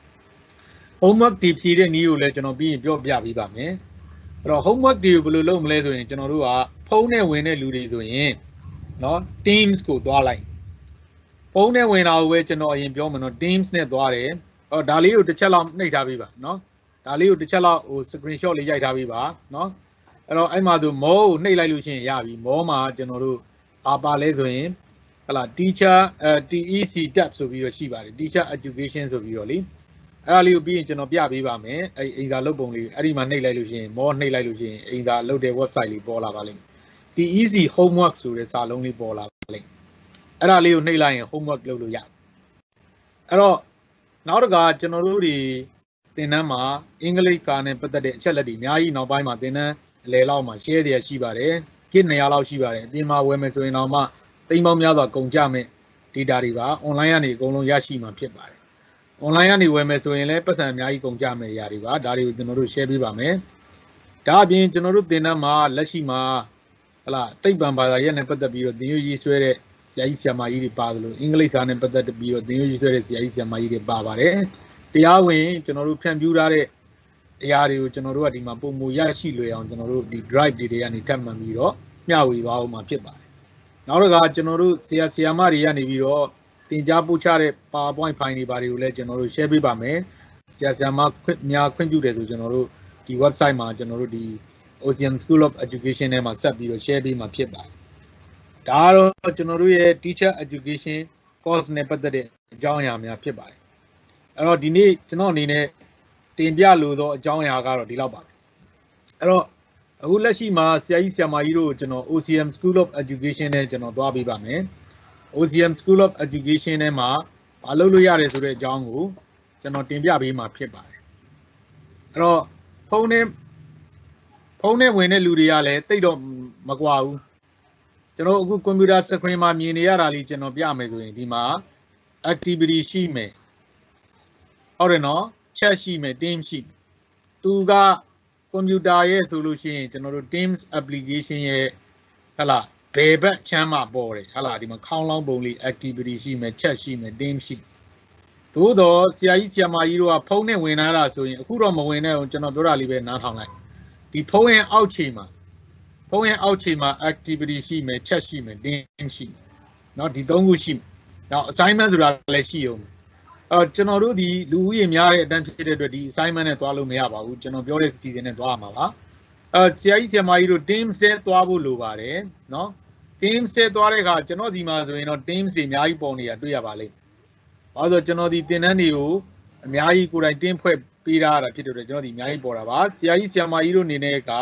homework တွေဖြေတဲ့နည်းကိုလည်းကျွန်တော်ပြီးရင်ပြောပြပေးပါမယ်အဲ့တော့ homework တွေကိုဘယ်လိုလုပ်မလဲဆိုရင်ကျွန်တော်တို့ကဖုန်းနဲ့ဝင်တဲ့လူတွေဆိုရင်เนาะ Teams ကိုသွားလိုက်ဖုန်းနဲ့ဝင်တာကိုပဲကျွန်တော်အရင်ပြောမှာเนาะ Teams နဲ့သွားတယ်ဟောဒါလေးကိုတစ်ချက်လောက်နှိပ်ထားပေးပါเนาะဒါလေးကိုတစ်ချက်လောက်ဟို screenshot လေးရိုက်ထားပေးပါเนาะအဲ့တော့အဲ့မှာဆို more ကိုနှိပ်လိုက်လို့ရှိရင်ရပြီ more မှာကျွန်တော်တို့အာပါလဲဆိုရင်ဟလာ teacher အဲ T E C tab ဆိုပြီးတော့ရှိပါတယ် teacher education ဆိုပြီးတော့လေအဲ့ဒါလေးကိုပြီးရင်ကျွန်တော်ပြပေးပါမယ်အဲ့အင်္ဂါလုပ်ပုံလေးအဲ့ဒီမှာနှိပ်လိုက်လို့ရှိရင် more နှိပ်လိုက်လို့ရှိရင်အင်္ဂါလုပ်တဲ့ website လေးပေါ်လာပါလိမ့် T E C homework ဆိုတဲ့စာလုံးလေးပေါ်လာပါလိမ့်အဲ့ဒါလေးကိုနှိပ်လိုက်ရင် homework လုပ်လို့ရအဲ့တော့နောက်တစ်ခါကျွန်တော်တို့ဒီသင်တန်းမှာအင်္ဂလိပ်စာနဲ့ပတ်သက်တဲ့အချက်လက်တွေအများကြီးနောက်ပိုင်းမှာသင်တန်းအလယ်လောက်မှာ share တွေရှိပါတယ် kit two hundredလောက်ရှိပါတယ်အပြင်မှာဝယ်မယ်ဆိုရင်တော့မှသိန်းပေါင်းများစွာကုန်ကြမဲ့ data တွေပါ online ကနေအကုန်လုံးရရှိမှာဖြစ်ပါတယ် online ကနေဝယ်မယ်ဆိုရင်လည်းပတ်စံအများကြီးကုန်ကြမဲ့အရာတွေပါဒါတွေကိုကျွန်တော်တို့ share ပေးပါမယ်ဒါအပြင်ကျွန်တော်တို့သင်တန်းမှာလက်ရှိမှာဟလာသိပ္ပံဘာသာရပ်နဲ့ပတ်သက်ပြီးတော့သင်ယူရေးဆွဲတဲ့ဆရာကြီးဆရာမကြီးတွေပါတယ်လို့အင်္ဂလိပ်စာနဲ့ပတ်သက်ပြီးတော့သင်ယူရေးဆွဲတဲ့ဆရာကြီးဆရာမကြီးတွေပါပါတယ်တရားဝင်ကျွန်တော်တို့ဖြန့်ဖြူးထားတဲ့အရာတွေကိုကျွန်တော်တို့ကဒီမှာပုံမူရရှိလွယ်အောင်ကျွန်တော်တို့ဒီ drive တွေကနေထပ်မှန်ပြီးတော့မျှဝေသွားအောင်မှာဖြစ်ပါတယ်နောက်တစ်ခါကျွန်တော်တို့ဆရာဆရာမတွေကနေပြီးတော့သင်ကြားပို့ချတဲ့ PowerPoint file တွေပါတယ်ကိုလည်းကျွန်တော်တို့ share ပေးပါမယ်ဆရာဆရာမများခွင့်ပြုတယ်ဆိုကျွန်တော်တို့ဒီ website မှာကျွန်တော်တို့ဒီ O C M School of Education ထဲမှာဆက်ပြီးတော့ share ပေးမှာဖြစ်ပါတယ်ဒါကတော့ကျွန်တော်တို့ရဲ့ teacher education course နဲ့ပတ်သက်တဲ့အကြောင်းအရာများဖြစ်ပါတယ်အဲ့တော့ဒီနေ့ကျွန်တော်အနေနဲ့တင်ပြလို့သောအကြောင်းအရာကတော့ဒီလောက်ပါအဲ့တော့အခုလက်ရှိမှာဆရာကြီးဆရာမကြီးတို့ကျွန်တော် O C M School of Education နဲ့ကျွန်တော်သွားပေးပါမယ် O C M School of Education ထဲမှာမလုပ်လို့ရတယ်ဆိုတဲ့အကြောင်းကိုကျွန်တော်တင်ပြပေးမှာဖြစ်ပါတယ်အဲ့တော့ဖုန်းနဲ့ဖုန်းနဲ့ဝင်တဲ့လူတွေကလည်းတိတ်တော့မကွာဘူးကျွန်တော်အခု computer screen မှာမြင်နေရတာလေးကျွန်တော်ပြမယ်ဆိုရင်ဒီမှာ activity ရှိမယ်ဟုတ်တယ်နော် chat ရှိမယ် team ရှိသူက computer ရဲ့ဆိုလို့ရှိရင်ကျွန်တော်တို့ Teams application ရဲ့ဟလာဘယ်ဘက်ချမ်းမှာပေါ်တယ်ဟလာဒီမှာခေါင်းလောင်းပုံလေး activity ရှိမယ် chat ရှိမယ် team ရှိသို့တော့ဆရာကြီးဆရာမကြီးတို့ကဖုန်းနဲ့ဝင်လာတာဆိုရင်အခုတော့မဝင်နဲ့ကျွန်တော်ပြောတာလေးပဲနားထောင်လိုက်ဒီဖုန်းရဲ့အောက်ခြေမှာဖုန်းရဲ့အောက်ခြေမှာ activity ရှိမယ် chat ရှိမယ် team ရှိမယ်เนาะဒီသုံးခုရှိမယ်နောက် assignment ဆိုတာလည်းရှိအောင်အဲကျွန်တော်တို့ဒီလူဦးရေများတဲ့အတန်းဖြစ်တဲ့အတွက်ဒီ assignment နဲ့သွားလို့မရပါဘူးကျွန်တော်ပြောတဲ့စီစဉ်နဲ့သွားရမှာပါအဲဆရာကြီးဆရာမကြီးတို့ Teams ထဲသွားဖို့လိုပါတယ်เนาะ Teams ထဲသွားတဲ့အခါကျွန်တော်ဒီမှာဆိုရင်တော့ Teams တွေအများကြီးပေါ်နေတာတွေ့ရပါလိမ့်ဘာလို့ဆိုကျွန်တော်ဒီသင်တန်းတွေကိုအများကြီးကိုယ်တိုင်တင်းဖွဲ့ပေးထားတာဖြစ်တဲ့အတွက်ကျွန်တော်ဒီအများကြီးပေါ်တာပါဆရာကြီးဆရာမကြီးတို့အနေနဲ့က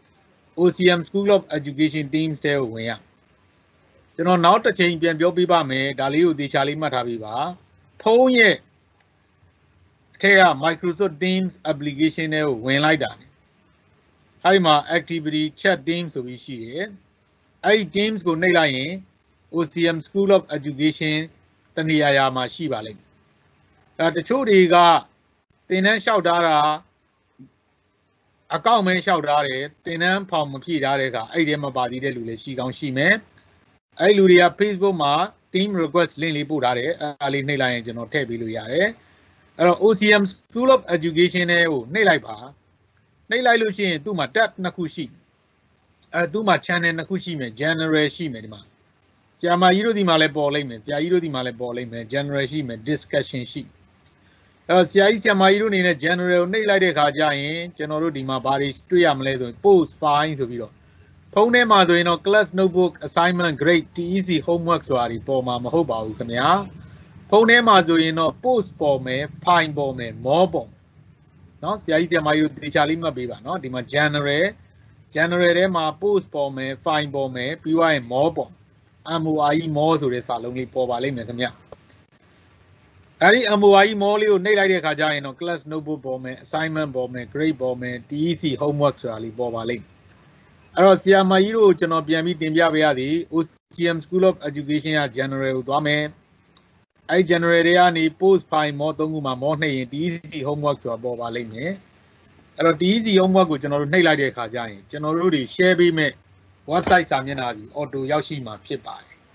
O C M School of Education Teams ထဲကိုဝင်ရကျွန်တော်နောက်တစ်ချိန်ပြန်ပြောပြပါမယ်ဒါလေးကိုသေချာလေးမှတ်ထားပေးပါဖုန်းရဲ့အထက်က Microsoft Teams application နဲ့ကိုဝင်လိုက်တာအဲဒီမှာ activity chat team ဆိုပြီးရှိတယ်အဲဒီ Teams ကိုနှိပ်လိုက်ရင် O C M School of Education တနေရာရာမှာရှိပါလိမ့်မယ်အဲတချို့တွေကသင်တန်းလျှောက်ထားတာအကောင့်မဲလျှောက်ထားတယ်သင်တန်းဖောင်မဖြည့်ထားတဲ့အခါအဲ့ဒီမှာပါသေးတဲ့လူလည်းရှိကောင်းရှိမယ်အဲ့လူတွေက Facebook မှာ team request link လေးပို့ထားတယ်အဲ့ဒါလေးနှိပ်လိုက်ရင်ကျွန်တော်ထည့်ပေးလို့ရတယ်အဲ့တော့ O C M School of Education နဲ့ကိုနှိပ်လိုက်ပါနှိပ်လိုက်လို့ရှိရင်သူ့မှာ tab နှစ်ခုရှိအဲသူ့မှာ channel နှစ်ခုရှိမယ် general ရှိမယ်ဒီမှာဆရာမကြီးတို့ဒီမှာလည်းပေါ်လိမ့်မယ်ဆရာကြီးတို့ဒီမှာလည်းပေါ်လိမ့်မယ် general ရှိမယ် discussion ရှိအဲဆရာကြီးဆရာမကြီးတို့အနေနဲ့ general ကိုနှိပ်လိုက်တဲ့ခါကျရင်ကျွန်တော်တို့ဒီမှာဘာတွေတွေ့ရမလဲဆိုရင် post file ဆိုပြီးတော့ဖုန်းထဲမှာဆိုရင်တော့ class notebook assignment grade T E C homework ဆိုတာဒီပေါ်မှာမဟုတ်ပါဘူးခင်ဗျာဖုန်းထဲမှာဆိုရင်တော့ post ပေါ်မယ် file ပေါ်မယ် more ပေါ်เนาะဆရာကြီးဆရာမကြီးတို့တေချာလေးမှတ်ပေးပါเนาะဒီမှာ general general ထဲမှာ post ပေါ်မယ် file ပေါ်မယ်ပြီးသွားရင် more ပေါ် M O R E more ဆိုတဲ့စာလုံးလေးပေါ်ပါလိမ့်မယ်ခင်ဗျအဲ့ဒီ M O R E more လေးကိုနှိပ်လိုက်တဲ့ခါကျရင်တော့ class notebook ပေါ်မယ် assignment ပေါ်မယ် grade ပေါ်မယ် T E C homework ဆိုတာလေးပေါ်ပါလိမ့်အဲ့တော့ဆရာမကြီးတို့ကျွန်တော်ပြန်ပြီးတင်ပြပေးရသည် O C M School of Education က General ကိုသွားမယ် I generate any post by more than more easy homework to a bob alone. A easy homework with general like a Kajai, generally share be me website Saminadi or to Yashima Pipai.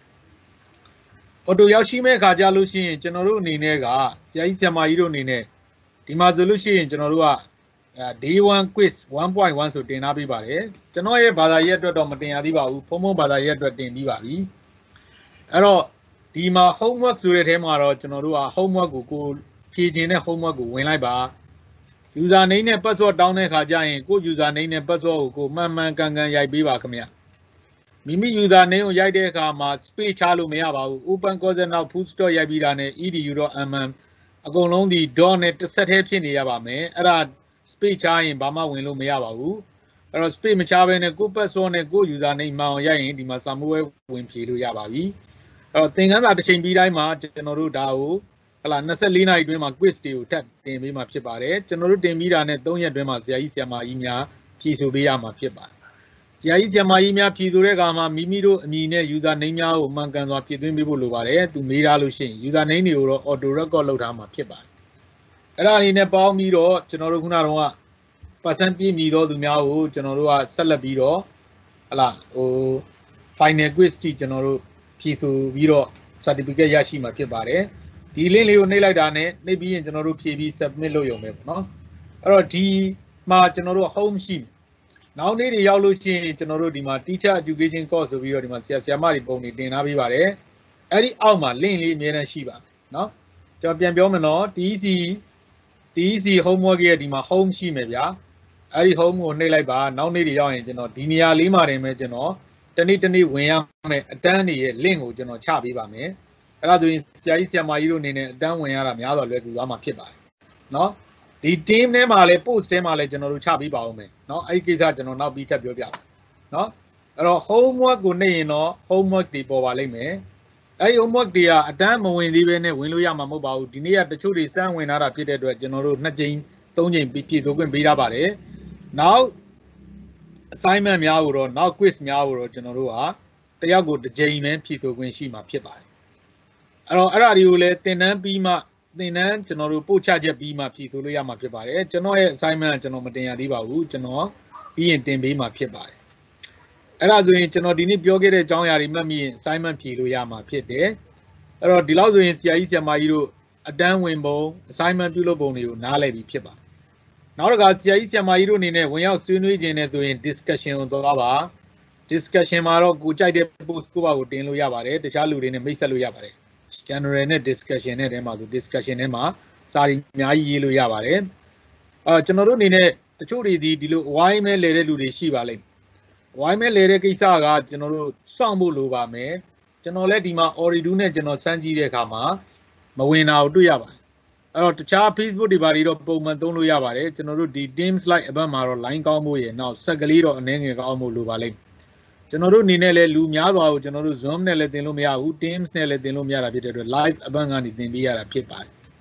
Or to Yashime Kajalushi, General Ninega, Siaisa Maido Nine, Dimazolushi in General D one quiz one point one so Dinabi Bare, Genoa Bada yet to Domatin Adiba, Pomo Bada yet to Dinabi. Ero Dima homework to read him or General homework go Pidgin homework when I bar. Username and password down a Kajai, good username and password go Mamma Gangan Yabiba come here. Mimi username Yade Kama, speech Halu Meaba, open cause and now put store Yabidane, Edi Euro Amam, a go on the donate to set hip in Yabame, a speech I in Bama Winlu Meaba, or speech Machavan a good person a good username Mount Yain, the Masamu Wimpi Yabavi, or thing about the same Bida March, Genoru Dao. Nasalina Dima quiz to tap Dema Pipare, General Demira and Donia Dema, Siaisia Maimia, Pisubiyama Pipa. Siaisia Maimia, Piduregama, Mimido, Mine, username Yao, Mangan, Pidumibuluvare, to Mira Luchin, username Euro or to Rogolodama Pipa. Era in a bow miro, General Hunarua, Pasanti Mido, Dumiao, General Salabiro, Ala, O Fine Quiz General Pisu Viro, Certificate Yashima Pipare. Dealing you like that, maybe in general P V submit loyo, no? Or D ma general home sheet. Now need a Yalushi general dima teacher education course of your Dimasia Siamari Boni Dinabivare. Eddie Alma, Linley, Mena Shiva. No? Champion Biomano, the easy, the easy homework here, Dima home sheet, maybe. Eddie home or Nelaiba, now need a young general, Dinia Lima, Imagino, Tanitani, William, Danny, Lingo, General Chabiba me. Doing Siaisia Mayu in down when I'm other Lama Piba. No? The team name Ale post them Ale General Chabi Baume. No, I get that general now beat up your job. No? Or homework good name no homework the Bovaleme. I homework the a damn when even when Luyama mobile, Dinia the Chudi San when I appeared to a general Najin, Tony B P to beat up it. Now Simon Miauro, now quiz Miauro General. They are good the Jane and Pito when she ma Piba. Aradiule, Tenan Bima, Tenan, General Puchaja Bima Pituluyama Pibare, Genoa Simon Genomatea Diva, Geno, being Tembima Pibai. Arazuin Genodini Biogere, John Yarimami, Simon Piluyama Pite, Ero Dilazuin Siaisia Mayu, a Dan Wimbo, Simon Pilobonio, Nalevi Piba. Now, Siaisia Mayu Nine, when you're soon doing discussion on the lava, discussion Maro, Guchai de Buscuba, Dinuyabare, the Chaludin and Misaluyabare. General discussion Emma discussion Emma, Sari Miayi Luyavare. Uh, General Nine, the Churi di why me lere Ludi Shivale. Why me lere Kisaga, General Sambuluba me, General Ledima Oridune, General Sanji Kama, Mawina Duyava. Uh, to char peaceful divided of Bowman don't Luyavare, General di Dames like Abamaro, Line Gamu, now Sagaliro and Nenga Gamu Luvale. General Ninele Lumia, General Zoom Nele de Lumia, who teams Nele de Lumia live abang in the Pipa.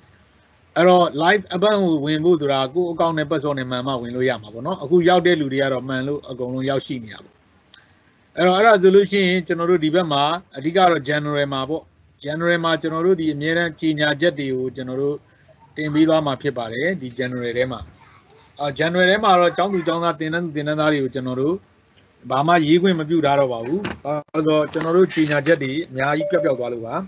Ero live abang when Budra go down a person in Mamma when Luyama, who yaw de Ludia or Manlu, a Gono Yashimia. Ero resolution, General Dibama, a Digaro General Mabo, General Ma General di Mera China Jetty, General Timbiva Ma Pipare, the General Rema. A General Rema or Tom Donna Tinan Dinari General. Bama Yigwim of Budarova, although General China Jetty, Nya Ikabaluva.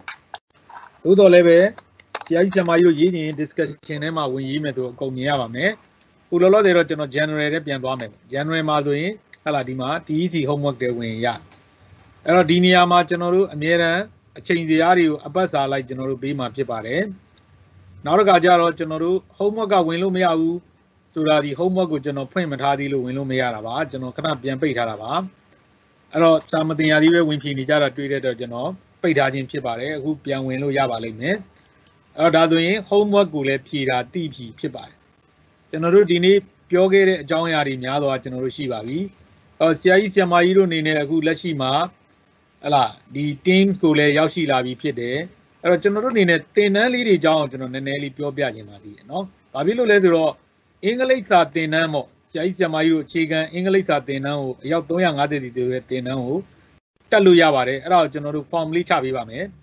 Udo Leve, Siaisa Mayu Yin discussion Emma when you met to Komiava me, Udo de Rotono generated Pianbame, General Madui, Haladima, the easy homework they win ya. Erodinia Marchanoru, Amira, a change the Ario, a bassa like General Bima Pipare. Naragajaro Genoru, homework win Lumiau. So that the homework with General Payment Hadilu in Lumiarava, General cannot be unpaid Harava. I wrote some of the Adiva Wimpy Nijara tweeted a general, paid Hajin Pipare, who Pian Winlu Yabalime. Or Daduin, homework Gule Pira, D P Pipai. General Dini, Pioge, John Yari, Yado, General Shivavi, or Siaisia Mairu Nine, who Lashima, Allah, the teams Gule Yashi Lavi Pide, or General Nine, Tenali John, General Nelly Piobia, no? Babilu Ledro. English are Tenamo, Siaisia Mayu, Chigan, English are Tenamo, Yato Young Adi, Tenamo, Taluyavare, Rao General Family Chavivame,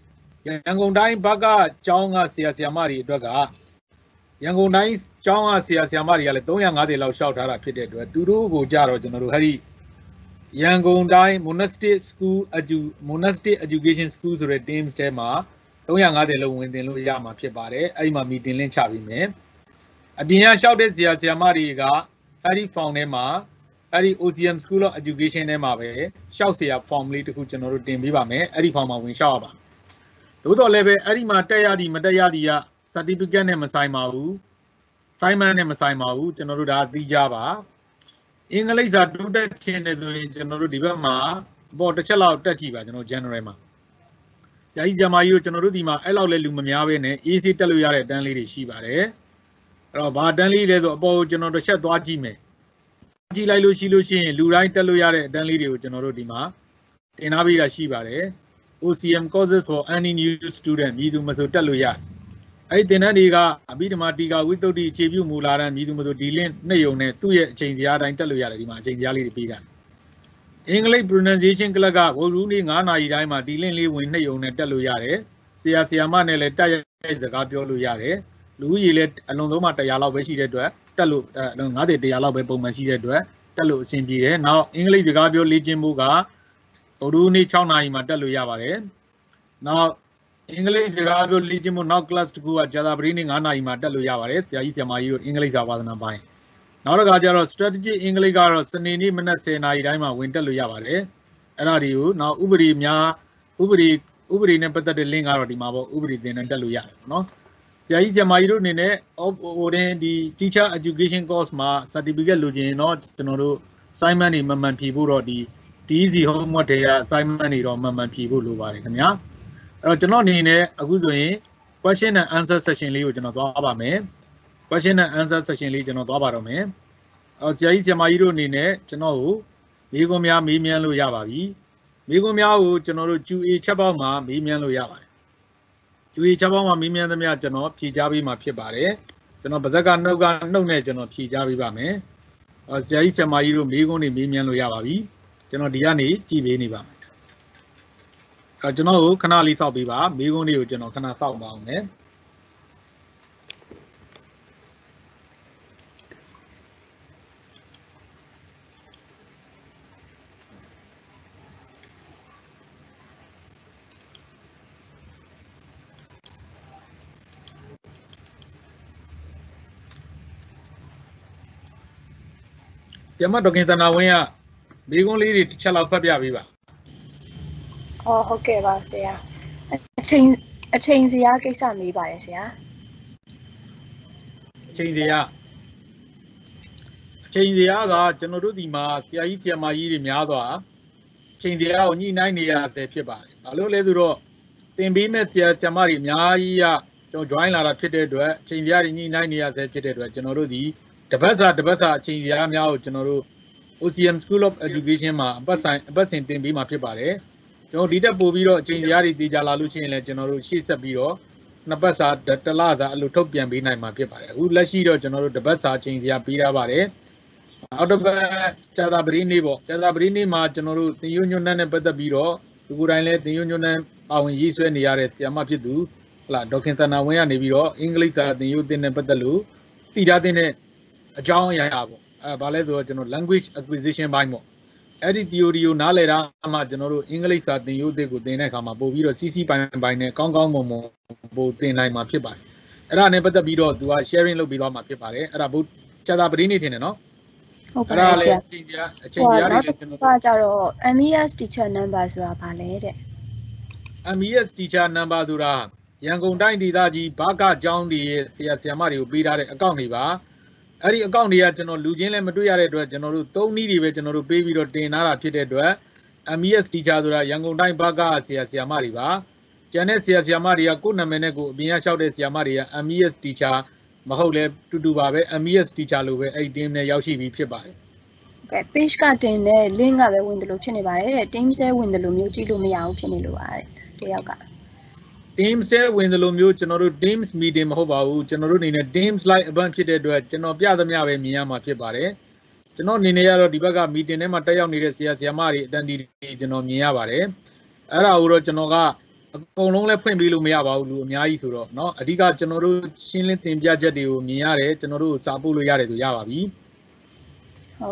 ရန်ကုန်တိုင်းဘက်ကကျောင်းကဆရာဆရာမတွေအတွက်ကရန်ကုန်တိုင်းကျောင်းကဆရာဆရာမတွေကလည်းthree fiftyလောက်ရှောက်ထားတာဖြစ်တဲ့အတွက်သူတို့ကိုကြတော့ကျွန်တော်တို့ဟဲ့ဒီရန်ကုန်တိုင်း Monastic School Edu Monastic Education School ဆိုတဲ့ teams တဲမှာthree fiftyလောက်ဝင်တင်လို့ရမှာဖြစ်ပါတယ်အဲ့ဒီမှာ meeting link ချပြီးမယ်အပြင်ကရှောက်တဲ့ဆရာဆရာမတွေကအဲ့ဒီ form ထဲမှာအဲ့ဒီ O C M School of Education ထဲမှာပဲရှောက်ဆရာ form လေးတစ်ခုကျွန်တော်တို့တင်ပေးပါမယ်အဲ့ဒီ form မှာဝင်ရှောက်ရပါသို့တော်လည်းပဲအဲ့ဒီမှာတက်ရသည်မတက်ရသည်က certificate နဲ့မဆိုင်ပါဘူး assignment နဲ့မဆိုင်ပါဘူးကျွန်တော်တို့ဒါသိကြပါအင်္ဂလိပ်စာတိုးတက်ခြင်းနဲ့ဆိုရင်ကျွန်တော်တို့ဒီဘက်မှာပေါ်တစ်ချက်လောက်တက်ကြည့်ပါကျွန်တော် general မှာဆရာကြီးဆရာမကြီးတို့ကျွန်တော်တို့ဒီမှာအဲ့လောက်လဲလူမများပဲနဲ့ easy တက်လို့ရတဲ့အတန်းလေးတွေရှိပါတယ်အဲ့တော့ဘာအတန်းလေးလဲဆိုအပေါ်ကိုကျွန်တော်တစ်ချက်သွားကြည့်မယ်ကြည့်လိုက်လို့ရှိလို့ရှိရင်လူတိုင်းတက်လို့ရတဲ့အတန်းလေးတွေကိုကျွန်တော်တို့ဒီမှာတင်ထားပေးတာရှိပါတယ် O C M courses for any new student မြည်သူမဆိုတက်လို့ရအဲ့ဒီသင်တန်းတွေကအဘိဓမ္မာတီကာဝိသုဒ္ဓိအခြေပြုမူလာတဲ့မြည်သူမဆိုဒီ link နှိပ်ရုံနဲ့သူ့ရဲ့အချိန်စရာတိုင်းတက်လို့ရတယ်ဒီမှာအချိန်စရာလေးတွေပေးတာအင်္ဂလိပ် pronunciation class ကဝရူးနေ့nineနာရီတိုင်းမှာဒီ link လေးဝင်နှိပ်ရုံနဲ့တက်လို့ရတယ်ဆရာဆရာမနဲ့လည်းတက်ရစကားပြောလို့ရတယ်လူကြီးလည်းအလွန်ဆုံးမှone hundredလောက်ပဲရှိတဲ့အတွက်တက်လို့အဲninety one hundredလောက်ပဲပုံမှန်ရှိတဲ့အတွက်တက်လို့အဆင်ပြေတယ်နောက်အင်္ဂလိပ်စကားပြောလေ့ကျင့်မှုကဝရူးနေ့sixနာရီမှာတက်လို့ရပါတယ်နောက်အင်္ဂလိပ်စကားပြောလေ့ကျင့်မှုနောက် class တစ်ခုကဂျာသာပတိနေ့nineနာရီမှာတက်လို့ရပါတယ်ဆရာကြီးဆရာမကြီးတို့အင်္ဂလိပ်စာဝါသနာပိုင်းနောက်တစ်ခါကျတော့ strategy အင်္ဂလိပ်ကတော့စနေနေ့မနက်tenနာရီတိုင်းမှာဝင်တက်လို့ရပါတယ်အဲ့ဒါတွေကိုနောက်ဥပဒေများဥပဒေဥပဒေနဲ့ပတ်သက်တဲ့ link ကတော့ဒီမှာပေါ့ဥပဒေသင်တန်းတက်လို့ရတယ်ပေါ့နော်ဆရာကြီးဆရာမကြီးတို့အနေနဲ့ဟိုတင်ဒီ teacher education course မှာ certificate လိုချင်ရင်တော့ကျွန်တော်တို့ assignment တွေမှန်မှန်ဖြေဖို့တော့ဒီ D E C homework တွေက assignment တွေတော့မှန်မှန်ဖြေဖို့လိုပါတယ်ခင်ဗျာအဲ့တော့ကျွန်တော်အနေနဲ့အခုဆိုရင် question and answer session လေးကိုကျွန်တော်သွားပါမယ် question and answer session လေးကျွန်တော်သွားပါတော့မယ်အော်ဆရာကြီးဆရာမကြီးတို့အနေနဲ့ကျွန်တော်ကိုမေးခွန်းများမေးမြန်းလို့ရပါပြီမေးခွန်းများကိုကျွန်တော်တို့ Q A ချက်ပေါက်မှာမေးမြန်းလို့ရပါတယ် Q A ချက်ပေါက်မှာမေးမြန်းသမျှကျွန်တော်ဖြေကြားပေးမှာဖြစ်ပါတယ်ကျွန်တော်ဗဇက်ကနှုတ်ကနှုတ်နဲ့ကျွန်တော်ဖြေကြားပေးပါမယ်အော်ဆရာကြီးဆရာမကြီးတို့မေးခွန်းတွေမေးမြန်းလို့ရပါပြီကျွန်တော်ဒီကနေကြည့်ပေးနေပါမယ်အဲကျွန်တော်ကိုခဏလေးစောက်ပေးပါမေးခွန်းတွေကိုကျွန်တော်ခဏစောက်ပါအောင်မယ်ကျမဒေါခင်သနာဝင်းကမေးခွန်းလေးတွေတစ်ချက်လောက်ဖတ်ပြပေးပါ
အော်ဟုတ်ကဲ့ပါဆရာအချိန်အချိန်စရာကိစ္စမေးပါတယ်ဆရာ
အချိန်စရာအချိန်စရာကကျွန်တော်တို့ဒီမှာဆရာကြီးဆရာမကြီးတွေများစွာအချိန်စရာကိုညှိနှိုင်းနေရတဲ့ဖြစ်ပါတယ်ဘာလို့လဲဆိုတော့သင်ပေးမဲ့ဆရာဆရာမတွေအများကြီးကကျွန်တော် join လာတာဖြစ်တဲ့အတွက်အချိန်စရာတွေညှိနှိုင်းနေရတဲ့ဖြစ်တဲ့အတွက်ကျွန်တော်တို့ဒီတပတ်စာတပတ်စာအချိန်စရာများကိုကျွန်တော်တို့ O C M School of Education မှာအပတ်ဆိုင်အပတ်စဉ်တင်ပေးမှာဖြစ်ပါတယ်ကျွန်တော်ဒီတက်ပို့ပြီးတော့အချိန်စရာတွေတည်ကြလာလို့ရှိရင်လည်းကျွန်တော်တို့ရှေ့ဆက်ပြီးတော့နှစ်ပတ်စာတစ်လစာအလိုထုတ်ပြန်ပေးနိုင်မှာဖြစ်ပါတယ်အခုလက်ရှိတော့ကျွန်တော်တို့တပတ်စာအချိန်စရာပေးထားပါတယ်အော်တပတ်ဇာတာပရိနေ့ပေါ့ဇာတာပရိနေ့မှာကျွန်တော်တို့သင်ယူညွန်းနှန်းနဲ့ပတ်သက်ပြီးတော့ဒီကိုယ်တိုင်လည်းသင်ယူညွန်းနှန်းပါဝင်ရေးဆွဲနေရတဲ့ဆရာမဖြစ်သူဟလာဒေါခင်သနာဝင်းကနေပြီးတော့အင်္ဂလိပ်စာသင်ယူသင်နဲ့ပတ်သက်လို့တည်ထားတဲ့အကြောင်းအရာပေါ့အဲဘာလဲဆိုတော့ကျွန်တော် language acquisition ဘိုင်းပေါ့အဲ့ဒီ theory ကိုနားလည်တာမှကျွန်တော်တို့အင်္ဂလိပ်စာသင်ယူသစ်ကိုသင်တဲ့အခါမှာပို့ပြီးတော့ C C ပိုင်းပိုင်းနဲ့ကောင်းကောင်းမွန်မွန်ပို့သင်နိုင်မှာဖြစ်ပါတယ်အဲ့ဒါနဲ့ပတ်သက်ပြီးတော့သူက sharing လုပ်ပြီးတော့မှာဖြစ်ပါတယ်အဲ့ဒါဘုဇာတာပရိနေ့ထင်တယ်နော်
ဟုတ်ပါရဲ့ဆရာ
အချိန်ကြာအချိန်ကြာတွေကျွန်တော်
ကကြတော့ M E S teacher number ဆိုတာဘာလဲတဲ့
M E S teacher number ဆိုတာရန်ကုန်တိုင်းဒေသကြီးဘာကကျောင်းတွေရဲ့ဆရာဆရာမတွေကိုပေးထားတဲ့အကောင့်တွေပါအဲ့ဒီအကောင့်တွေကကျွန်တော်လူချင်းလည်းမတွေ့ရတဲ့အတွက်ကျွန်တော်တို့သုံးနည်းတွေပဲကျွန်တော်တို့ပေးပြီးတော့တင်ထားတာဖြစ်တဲ့အတွက် M E S teacher ဆိုတာရန်ကုန်တိုင်းဘာကဆရာဆရာမတွေပါကျန်တဲ့ဆရာဆရာမတွေကကိုယ်နာမည်နဲ့ကိုအပြင်ကလျှောက်တဲ့ဆရာမတွေက M E S teacher မဟုတ်လဲတူတူပါပဲ M E S teacher လို့ပဲအဲ့ team နဲ့ရောက်ရှိပြီးဖြစ်ပါတယ်
ကဲ page ကတင်တဲ့ link ကပဲဝင်တယ်လို့ဖြစ်နေပါတယ်တဲ့ team ဆဲဝင်တယ်လို့မျိုးကြည့်လို့မရဘူးဖြစ်နေလို့ပါတယ်တယောက်က
teams တဲ့ဝင်တယ်လို့မျိုးကျွန်တော်တို့ teams meeting မဟုတ်ပါဘူးကျွန်တော်တို့အနေနဲ့ teams live event ဖြစ်တဲ့အတွက်ကျွန်တော်ပြသမျှပဲမြင်ရမှာဖြစ်ပါတယ်ကျွန်တော်အနေနဲ့ကတော့ဒီဘက်က meeting ထဲမှာတက်ရောက်နေတဲ့ဆရာဆရာမတွေအတန်းဒီတွေကျွန်တော်မြင်ရပါတယ်အဲ့ဒါကိုတော့ကျွန်တော်ကကုန်လုံးလည်းဖွင့်ပေးလို့မရပါဘူးလူအများကြီးဆိုတော့เนาะအဓိကကျွန်တော်တို့ရှင်းလင်းတင်ပြချက်တွေကိုမြင်ရတယ်ကျွန်တော်တို့စာပို့လို့ရတယ်ဆိုရပါပြီ
ဟုတ်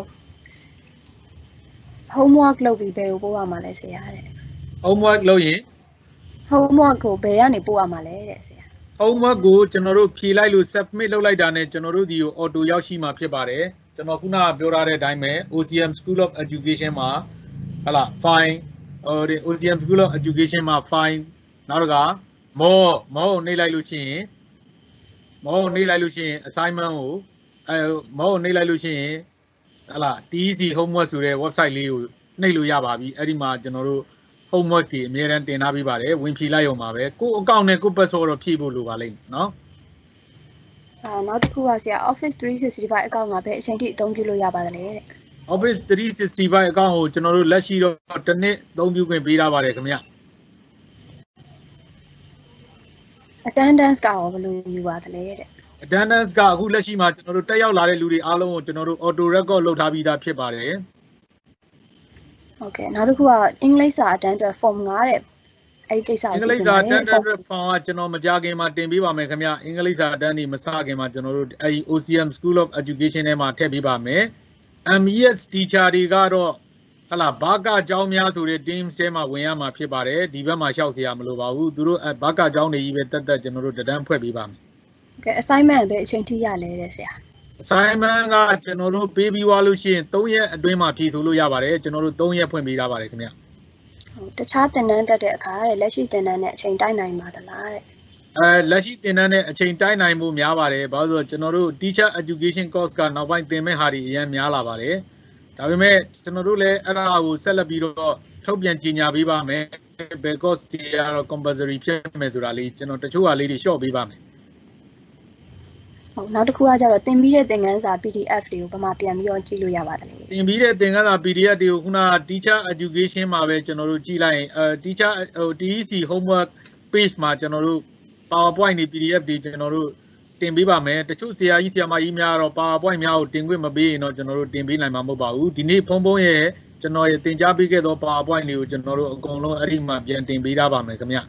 homework လုပ်ပြီးဘယ်ကိုပို့ရမှာလဲဆရာတဲ့
homework လုပ်ရင်
homework ကိုဘယ်ကနေပို့ရမှာလဲတဲ့ဆရာ
homework ကိုကျွန်တော်တို့ဖြေလိုက်လို့ submit လုပ်လိုက်တာနဲ့ကျွန်တော်တို့ဒီကို auto ရောက်ရှိမှာဖြစ်ပါတယ်ကျွန်တော်ခုနကပြောထားတဲ့အတိုင်းပဲ O C M School of Education မှာဟလာ fine ဟိုဒီ O C M School of Education မှာ fine နောက်တစ်ခါ more more နှိပ်လိုက်လို့ရှိရင် more နှိပ်လိုက်လို့ရှိရင် assignment ကိုအဲ more နှိပ်လိုက်လို့ရှိရင်ဟလာ T E C homework ဆိုတဲ့ website လေးကိုနှိပ်လို့ရပါပြီအဲ့ဒီမှာကျွန်တော်တို့ homework တွေအများအားတင်ထားပေးပါတယ်ဝင်ဖြေလိုက်ရုံပါပဲကို့ account နဲ့ကို့ password တော့ဖြည့်ဖို့လိုပါလိမ့်မယ်နော်
အာနောက်တစ်ခုကဆရာ Office three sixty-five အကောင့်ကဘယ်အချိန်ထိအသုံးပြုလို့ရပါသလဲတဲ့
Office three sixty-five အကောင့်ကိုကျွန်တော်တို့လက်ရှိတော့တစ်နှစ်အသုံးပြုခွင့်ပေးထားပါတယ်ခင်ဗျ
attendance ကရောဘယ်လိုယူပါသလဲတဲ့
attendance ကအခုလက်ရှိမှာကျွန်တော်တို့တက်ရောက်လာတဲ့လူတွေအားလုံးကိုကျွန်တော်တို့ auto record လုပ်ထားပြီးသားဖြစ်ပါတယ်
ဟုတ်ကဲ့နောက်တစ်ခုကအင်္ဂလိပ်စာအတန်းအတွက် form ၅တဲ့အဲ့ဒီကိစ္စကို
အင်္ဂလိပ်စာအတန်းအတွက် form ကကျွန်တော်မကြခင်မှာတင်ပေးပါမယ်ခင်ဗျအင်္ဂလိပ်စာအတန်းဒီမစခင်မှာကျွန်တော်တို့အဲ့ဒီ O C M School of Education ထဲမှာထည့်ပေးပါမယ် M E S teacher တွေကတော့ဟလာဘာကအကြောင်းများဆိုတဲ့ teams ထဲမှာဝင်ရမှာဖြစ်ပါတယ်ဒီဘက်မှာရှောက်เสียရမလို့ပါဘူးသူတို့ဘာကအကြောင်းတွေကြီးပဲတက်တက်ကျွန်တော်တို့တဒန်းဖွဲ့ပေးပါမယ်
ကဲ assignment ပဲအချိန်ထိရလဲတဲ့ဆရာ
assignment ကကျွန်တော်တို့ပေးပြီးသွားလို့ရှိရင်threeရက်အတွင်းမှာဖြည့်ဆိုလို့ရပါတယ်ကျွန်တော်တို့threeရက်ဖွင့်ပေးထားပါတယ်ခင်ဗျ
ဟုတ်တခြားသင်တန်းတက်တဲ့အခါတဲ့လက်ရှိသင်တန်းနဲ့အချိန်တိုင်းနိုင်ပါသလားတဲ့
အဲလက်ရှိသင်တန်းနဲ့အချိန်တိုင်းနိုင်မှုများပါတယ်ဘာလို့ဆိုတော့ကျွန်တော်တို့ teacher education course ကနောက်ပိုင်းသင်မဲ့ဟာတွေအများများလာပါတယ်ဒါပေမဲ့ကျွန်တော်တို့လည်းအဲ့ဒါကိုဆက်လက်ပြီးတော့ထုတ်ပြန်ကြေညာပေးပါမယ်ဘယ် course တွေကတော့ compulsory ဖြစ်မယ်ဆိုတာလေးကျွန်တော်တချို့ဟာလေးတွေ short ပေးပါမယ်
ဟုတ်နောက်တစ်ခုကကျတော့သင်ပြီးတဲ့သင်ခန်းစာ P D F တွေကိုဘာမှပြန်ပြီးတော့ကြည့်လို့ရပါတယ်
သင်ပြီးတဲ့သင်ခန်းစာ P D F တွေကိုခုနက teacher education မှာပဲကျွန်တော်တို့ကြည့်လိုက်ရင်အဲ teacher ဟို T E C homework page မှာကျွန်တော်တို့ PowerPoint တွေ P D F တွေကျွန်တော်တို့တင်ပေးပါမယ်တချို့ဆရာကြီးဆရာမကြီးများတော့ PowerPoint များကိုတင်ခွင့်မပေးရင်တော့ကျွန်တော်တို့တင်ပေးနိုင်မှာမဟုတ်ပါဘူးဒီနေ့ဖုန်းဖုန်းရဲ့ကျွန်တော်ရတင်ကြားပေးခဲ့သော PowerPoint တွေကိုကျွန်တော်တို့အကုန်လုံးအဲ့ဒီမှာပြန်တင်ပေးထားပါမယ်ခင်ဗျ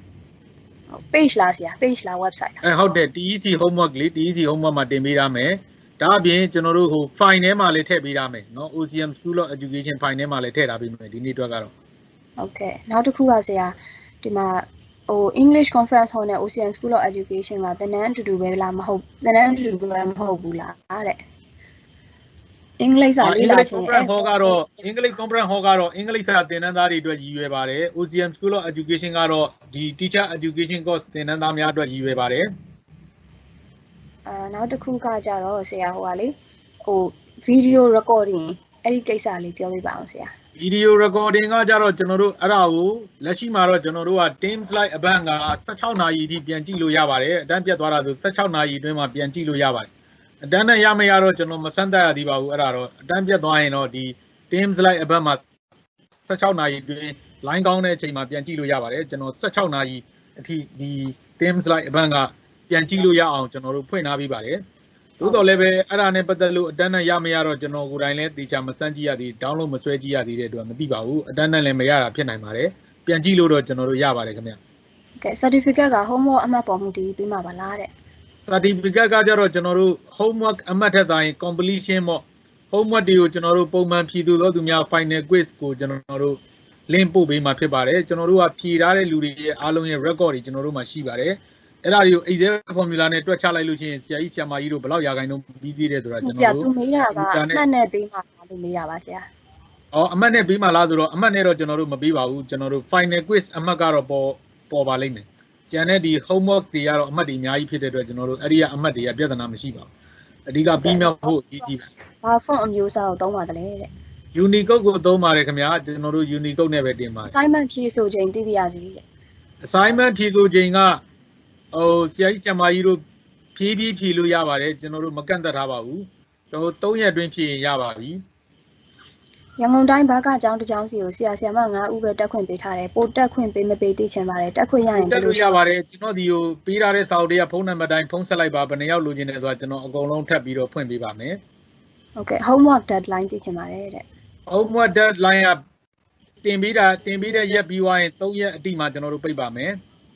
page လားဆရာ page လား website
အဲဟုတ်တယ် T E C homework လေး T E C homework မှာတင်ပေးထားမယ်ဒါအပြင်ကျွန်တော်တို့ဟို file ထဲမှာလည်းထည့်ပေးထားမယ်เนาะ O C M School of Education file ထဲမှာလည်းထည့်ထားပေးမယ်ဒီနေ့အတွက်ကတော့
ဟုတ်ကဲ့နောက်တစ်ခုကဆရာဒီမှာဟို English conference hall နဲ့ O C M School of Education ကသင်တန်းအတူတူပဲလားမဟုတ်သင်တန်းအတူတူပဲမဟုတ်ဘူးလားတဲ့အင်္ဂလိပ်စာလေ့လာခြင်း
conference hall ကတော့ English conference hall ကတော့အင်္ဂလိပ်စာသင်တန်းသားတွေအတွက်ရည်ရွယ်ပါတယ် O C M School of Education ကတော့ဒီ teacher education course သင်တန်းသားများအတွက်ရည်ရွယ်ပါတယ်
အာနောက်တစ်ခုကကြတော့ဆရာဟိုကလေဟို video recording အဲ့ဒီကိစ္စလေးပြောပြပါအောင်ဆရာ
video recording ကကြတော့ကျွန်တော်တို့အဲ့ဒါကိုလက်ရှိမှာတော့ကျွန်တော်တို့က Teams Live event ကsixteenနာရီအထိပြန်ကြည့်လို့ရပါတယ်အတန်းပြတ်သွားတာဆိုsixteenနာရီအတွင်းမှာပြန်ကြည့်လို့ရပါတယ်အတန်းနဲ့ရမရတော့ကျွန်တော်မစမ်းသပ်ရသေးပါဘူးအဲ့ဒါတော့အတန်းပြတ်သွားရင်တော့ဒီ Teams Live event မှာsixteenနာရီအတွင်း line ကောင်းတဲ့အချိန်မှာပြန်ကြည့်လို့ရပါတယ်ကျွန်တော်sixteenနာရီအထိဒီ Teams Live event ကပြန်ကြည့်လို့ရအောင်ကျွန်တော်တို့ဖွင့်ထားပေးပါတယ်သို့တော်လည်းပဲအဲ့ဒါနဲ့ပတ်သက်လို့အတန်းနဲ့ရမရတော့ကျွန်တော်ကိုယ်တိုင်လည်းတေချာမစမ်းကြည့်ရသေး download မဆွဲကြည့်ရသေးတဲ့အတွက်မသိပါဘူးအတန်းနဲ့လည်းမရတာဖြစ်နိုင်ပါတယ်ပြန်ကြည့်လို့တော့ကျွန်တော်တို့ရပါတယ်ခင်ဗျ
ကဲ certificate က homework အမှတ်ပေါ်မှုတည်ပြီးမှာပါလားတဲ့
certificate ကကြတော့ကျွန်တော်တို့ homework အမှတ်ထက်တိုင်း completion ပေါ့ homework တွေကိုကျွန်တော်တို့ပုံမှန်ဖြည့်သူတို့သူများ final quiz ကိုကျွန်တော်တို့ link ပို့ပေးမှာဖြစ်ပါတယ်ကျွန်တော်တို့ကဖြည့်ထားတဲ့လူတွေရဲ့အားလုံးရဲ့ record တွေကျွန်တော်တို့မှာရှိပါတယ်အဲ့ဒါတွေကို Excel formula နဲ့တွက်ချလိုက်လို့ရှိရင်ဆရာကြီးဆရာမကြီးတို့ဘယ်လောက်ရာခိုင်နှုန်းပြီးသေးတယ်ဆိုတာကျွန်တော်တို့
ဆရာသူမေးတာကအမှတ်နဲ့ပေးမှာလို့မေးတာပါဆရာ
။အော်အမှတ်နဲ့ပေးမှာလားဆိုတော့အမှတ်နဲ့တော့ကျွန်တော်တို့မပေးပါဘူးကျွန်တော်တို့ final quiz အမှတ်ကတော့ပေါ်ပေါ်ပါလိမ့်မယ်။ကျန်တဲ့ဒီ homework တွေကတော့အမှတ်တွေအများကြီးဖြစ်တဲ့အတွက်ကျွန်တော်တို့အဲ့ဒီကအမှတ်တွေကပြဿနာမရှိပါဘူး။အဓိကပြီးမြောက်ဖို့အရေးကြီးတယ်
။ဘာ font အမျိုးအစားကိုသုံးပါတယ်လေတဲ့
။ Unicode ကိုသုံးပါတယ်ခင်ဗျာကျွန်တော်တို့ Unicode နဲ့ပဲတင်ပါတယ်
assignment ဖြည့်ဆိုချိန်သိပြရစီတဲ့
assignment ဖြည့်ဆိုချိန်ကဟိုဆရာကြီးဆရာမကြီးတို့ဖြည်းဖြည်းဖြည့်လို့ရပါတယ်ကျွန်တော်တို့မကန့်သက်ထားပါဘူးကျွန်တော်တို့threeရက်အတွင်းဖြည့်ရင်ရပါပြီ
ရန်ကုန်တိုင်းဘာကအကြောင်းတစ်ကြောင်းစီကိုဆရာဆရာမfiveဦးပဲတက်ခွင့်ပေးထားတယ်ပို့တက်ခွင့်ပေးမပေးသိချင်ပါတယ်တက်ခွင့်ရရင်
တက်လို့ရပါတယ်ကျွန်တော်ဒီကိုပေးထားတဲ့စာအုပ်တွေကဖုန်းနံပါတ်တိုင်းဖုန်းဆက်လိုက်ပါဘယ်နှယောက်လိုချင်တယ်ဆိုတာကျွန်တော်အကုန်လုံးထပ်ပြီးတော့ဖွင့်ပေးပါမယ်
ဟုတ်ကဲ့ homework deadline သိချင်ပါတယ်တဲ့
homework deadline ကတင်ပြီးတာတင်ပြီးတဲ့ရက်ပြီးသွားရင်threeရက်အတိမှာကျွန်တော်တို့ပြိတ်ပါမယ်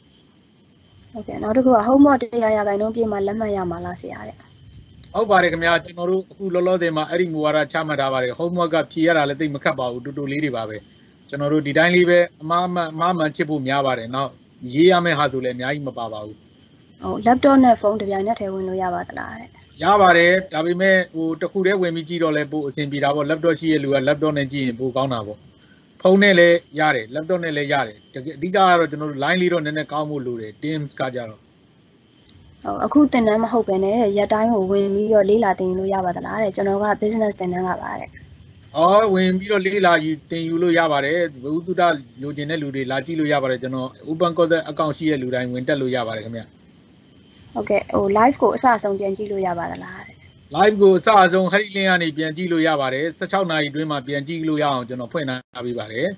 Okay နောက်တစ်ခုက homework တရားရတိုင်းလုံးပြေးမှလက်မှတ်ရမှာလားဆရာတဲ့
ဟုတ်ပါတယ်ခင်ဗျာကျွန်တော်တို့အခုလောလောဆယ်မှာအဲ့ဒီမူဝါဒချမှတ်ထားပါတယ် homework ကဖြေရတာလည်းသိမခတ်ပါဘူးတူတူလေးတွေပါပဲကျွန်တော်တို့ဒီတိုင်းလေးပဲအမှားအမှားမှန်ချစ်ဖို့များပါတယ်နောက်ရေးရမယ့်ဟာဆိုလည်းအများကြီးမပါပါဘူး
ဟုတ် laptop နဲ့ဖုန်းတစ်ပြိုင်နက်တည်းဝင်လို့ရပါသလားတဲ့
ရပါတယ်ဒါပေမဲ့ဟိုတစ်ခုတည်းဝင်ပြီးကြည့်တော့လည်းပို့အဆင်ပြေတာပေါ့ laptop ရှိရဲ့လူက laptop နဲ့ကြည့်ရင်ပိုကောင်းတာပေါ့ဖုန်းနဲ့လည်းရတယ် laptop နဲ့လည်းရတယ်အဓိကကတော့ကျွန်တော်တို့ line လေးတော့နည်းနည်းကောင်းဖို့လိုတယ် Teams ကကြတော့
ဟုတ်အခုသင်တန်းမဟုတ်ပဲနဲ့ရက်တိုင်းကိုဝင်ပြီးတော့လေးလာတင်လို့ရပါသလားတဲ့ကျွန်တော်က business သင်တန်းကပါတဲ့
အော်ဝင်ပြီးတော့လေးလာယူတင်ယူလို့ရပါတယ်ဘုသူတလိုချင်တဲ့လူတွေလာကြည့်လို့ရပါတယ်ကျွန်တော် open course account ရှိတဲ့လူတိုင်းဝင်တက်လို့ရပါတယ်ခင်ဗျ
ဟုတ်ကဲ့ဟို live ကိုအစအဆုံးပြန်ကြည့်လို့ရပါသလားတဲ့
live ကိုအစအဆုံးဟရီလင်းကနေပြန်ကြည့်လို့ရပါတယ်十六နာရီအတွင်းမှာပြန်ကြည့်လို့ရအောင်ကျွန်တော်ဖွင့်ထားပေးပါတယ်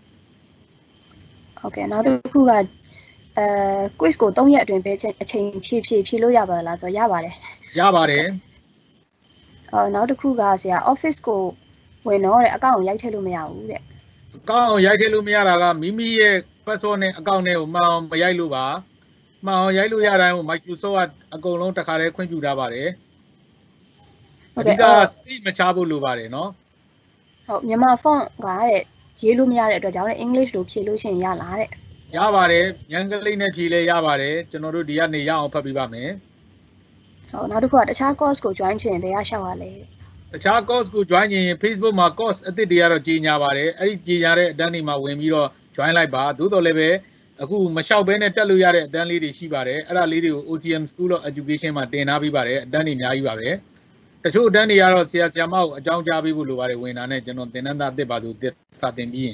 ဟုတ်ကဲ့နောက်တစ်ခုကအဲ quiz ကို၃ရက်အတွင်းပဲအချိန်ဖြည့်ဖြည့်ဖြည့်လို့ရပါသလားဆိုရပါတယ်
ရပါတယ်
အော်နောက်တစ်ခုကဆရာ office ကိုဝင်တော့တဲ့အကောင့်ကိုရိုက်ထည့်လို့မရဘူးတဲ့အ
ကောင့်ကိုရိုက်ထည့်လို့မရတာကမိမိရဲ့ password နဲ့အကောင့်နဲ့ကိုမှန်အောင်မရိုက်လို့ပါမှန်အောင်ရိုက်လို့ရတိုင်းကို Microsoft ကအကုန်လုံးတစ်ခါတည်းခွင့်ပြုထားပါတယ်အဓိက speed မချဖို့လိုပါတယ်နော်
ဟုတ်မြန်မာ font ကတဲ့ရေးလို့မရတဲ့အတွက်ကြောင့်လည်း English လို့ဖြည့်လို့ရှိရင်ရလားတဲ့
ရပါတယ်ဉာဏ်ကလေးနဲ့ဖြည့်လဲရပါတယ်ကျွန်တော်တို့ဒီကနေရအောင်ဖတ်ပြပါမယ်
ဟုတ်နောက်တစ်ခုကတခြား course ကို join ချင်ဘယ်ရရှောက်ရလဲ
တခြား course ကို join ရင် Facebook မှာ course အသစ်တွေကတော့ကြီးညာပါတယ်အဲ့ဒီကြီးညာတဲ့အတန်းတွေမှာဝင်ပြီးတော့ join လိုက်ပါသို့တော်လည်းပဲအခုမလျှောက်ဘဲနဲ့တက်လို့ရတဲ့အတန်းလေးတွေရှိပါတယ်အဲ့ဒါလေးတွေကို O C M School of Education မှာတင်ထားပြီးပါတယ်အတန်းတွေအများကြီးပါပဲတချို့အတန်းတွေကတော့ဆရာဆရာမကိုအကြောင်းကြားပေးဖို့လိုပါတယ်ဝင်တာနဲ့ကျွန်တော်သင်တန်းသားအသစ်ပါသူစာတင်ပြီးရင်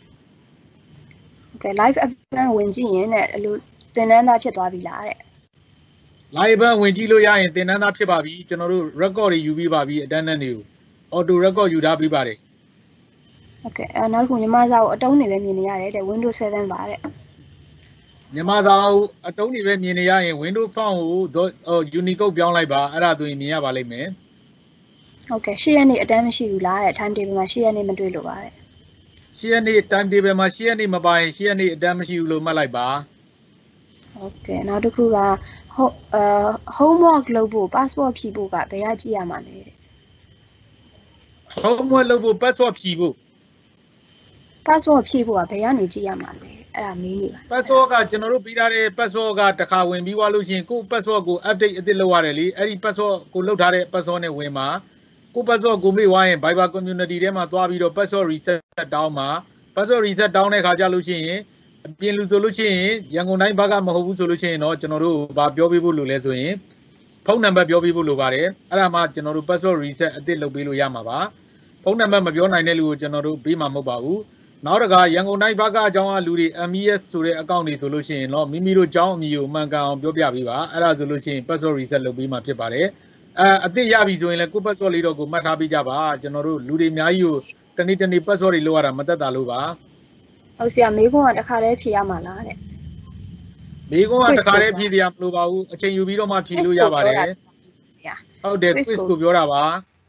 Okay live event ဝင်ကြည့်ရင်လည်းအလိုသင်တန်းသားဖြစ်သွားပြီလားတဲ့
live event ဝင်ကြည့်လို့ရရင်သင်တန်းသားဖြစ်ပါပြီကျွန်တော်တို့ record တွေယူပြီးပါပြီအတန်းတန်းတွေကို auto record ယူထားပြီးပါတယ်
Okay အဲနောက်တစ်ခုမြန်မာစာကိုအတုံးနေပဲမြင်နေရတယ်တဲ့ Windows seven ပါတဲ့
မြန်မာစာကိုအတုံးနေပဲမြင်နေရရင် Windows font ကို Unicode ပြောင်းလိုက်ပါအဲ့ဒါဆိုရင်မြင်ရပါလိမ့်မယ်
ဟုတ်ကဲ့ရှေ့ရက်နေ့အတန်းမရှိဘူးလားတဲ့ time table မှာရှေ့ရက်နေ့မတွေ့လို့ပါတဲ့
ရှေ့ရက်နေ့ time table မှာရှေ့ရက်နေ့မပါရင်ရှေ့ရက်နေ့အတန်းမရှိဘူးလို့မှတ်လိုက်ပါ
ဟုတ်ကဲ့နောက်တစ်ခုကဟုတ်အာ homework လုပ်ဖို့ passport ဖြည့်ဖို့ကဘယ်ရကြည့်ရမှာလဲတဲ့
homework လုပ်ဖို့ password ဖြည့်ဖို့
password ဖြည့်ဖို့ကဘယ်ကနေကြည့်ရမှာလဲအဲ့ဒါမေးနေပါ
password ကကျွန်တော်တို့ပြီးထားတဲ့ password ကတစ်ခါဝင်ပြီးသွားလို့ရှိရင်ကို password ကို update အသစ်လုပ်ရတယ်လေအဲ့ဒီ password ကိုလုပ်ထားတဲ့ password နဲ့ဝင်မှာကို password ကိုမေ့သွားရင် Viber community ထဲမှာသွားပြီးတော့ password reset တောင်းမှာ password reset တောင်းတဲ့ခါကျလို့ရှိရင်အပြင်လူဆိုလို့ရှိရင်ရန်ကုန်တိုင်းဘက်ကမဟုတ်ဘူးဆိုလို့ရှိရင်တော့ကျွန်တော်တို့ဗာပြောပေးဖို့လိုလဲဆိုရင်ဖုန်းနံပါတ်ပြောပေးဖို့လိုပါတယ်အဲ့ဒါမှကျွန်တော်တို့ password reset အသစ်လုပ်ပေးလို့ရမှာပါဖုန်းနံပါတ်မပြောနိုင်တဲ့လူကိုကျွန်တော်တို့ပေးမှာမဟုတ်ပါဘူးနောက်တခါရန်ကုန်တိုင်းဘက်ကအကြောင်းအလူတွေ M E S ဆိုတဲ့အကောင့်တွေဆိုလို့ရှိရင်တော့မိမိတို့အကြောင်းအမည်ကိုမှန်ကန်အောင်ပြောပြပေးပါအဲ့ဒါဆိုလို့ရှိရင် password reset လုပ်ပေးမှာဖြစ်ပါတယ်အဲအသစ်ရပြီဆိုရင်လည်းကို password လေးတော့ကိုမှတ်ထားပေးကြပါကျွန်တော်တို့လူတွေအများကြီးကိုတနေ့တနေ့ password တွေလောက်ရတာမသက်သာလို့ပါ
ဟုတ်ဆရာမေးခွန်းကတစ်ခါတည်းဖြေရမှာလားတဲ့
မေးခွန်းကတစ်ခါတည်းဖြေရမလို့ပါဘူးအချိန်ယူပြီးတော့မှဖြေလို့ရပါတယ်ဆရာဟုတ်တယ် quiz ကိုပြောတာပါ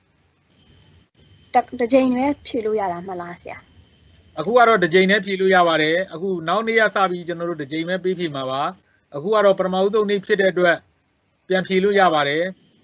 တစ်ချိန်နဲ့ဖြေလို့ရတာမှလားဆရာ
အခုကတော့တစ်ချိန်နဲ့ဖြေလို့ရပါတယ်အခုနောက်နေ့ရစပြီးကျွန်တော်တို့တစ်ချိန်ပဲပေးဖြေမှာပါအခုကတော့ပထမဦးဆုံးနေ့ဖြစ်တဲ့အတွက်ပြန်ဖြေလို့ရပါတယ်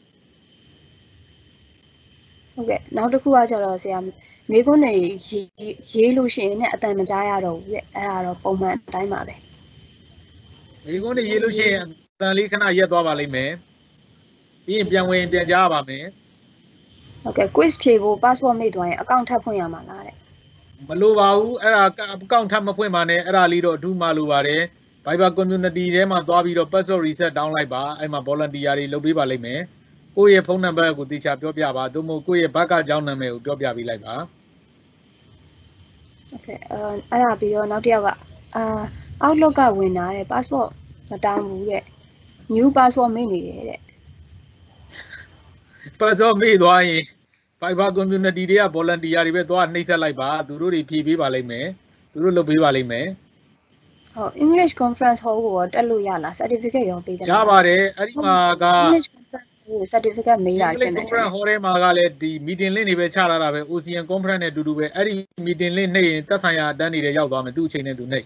ဟုတ်ကဲ့နောက်တစ်ခုကကျတော့ဆရာမေးခွန်းတွေရေးလို့ရှိရင်လည်းအတန်မကြားရတော့ဘူးတဲ့အဲ့ဒါတော့ပုံမှန်အတိုင်းပါပဲ
မေးခွန်းတွေရေးလို့ရှိရင်အတန်လေးခဏရက်သွားပါလိမ့်မယ်ပြီးရင်ပြန်ဝင်ပြန်ကြားပါမယ်
ဟုတ်ကဲ့ quiz ဖြေဖို့ password မေ့သွားရင်အကောင့်ထပ်ဖွင့်ရမှာလားတဲ့
မလိုပါဘူးအဲ့ဒါအကောင့်ထပ်မဖွင့်ပါနဲ့အဲ့ဒါလေးတော့အထူးမှလိုပါတယ် Viber community ထဲမှာသွားပြီးတော့ password reset တောင်းလိုက်ပါအဲ့မှာ volunteer တွေလုပ်ပေးပါလိမ့်မယ်ကိုယ့်ရဲ့ဖုန်းနံပါတ်ကိုတိကျပြောပြပါသို့မဟုတ်ကိုယ့်ရဲ့ဘက်ကအကြောင်းနာမည်ကိုပြောပြပေးလိုက်ပါ
โอเคအဲ့ဒါပြီးတော့နောက်တစ်ယောက်ကအာ Outlook ကဝင်လာတဲ့ passport မတောင်းဘူးတဲ့ new password မေ့နေတယ်တဲ့
password မေ့သွားရင် Viber community တွေက volunteer တွေပဲသွားနှိပ်စက်လိုက်ပါသူတို့တွေဖြည့်ပေးပါလိမ့်မယ်သူတို့လုပ်ပေးပါလိမ့်မယ်
ဟုတ် English conference hall ကိုတက်လို့ရလား certificate ရောပေးတယ်
ရပါတယ်အဲ့ဒီမှာက
English conference certificate မေးတာတင်တယ်
conference hall ထဲမှာကလည်းဒီ meeting link တွေပဲချလာတာပဲ O C M conference နဲ့အတူတူပဲအဲ့ဒီ meeting link နှိပ်ရင်သက်ဆိုင်ရာအတန်းတွေရောက်သွားမယ်သူ့အချိန်နဲ့သူနှိပ်
ဟ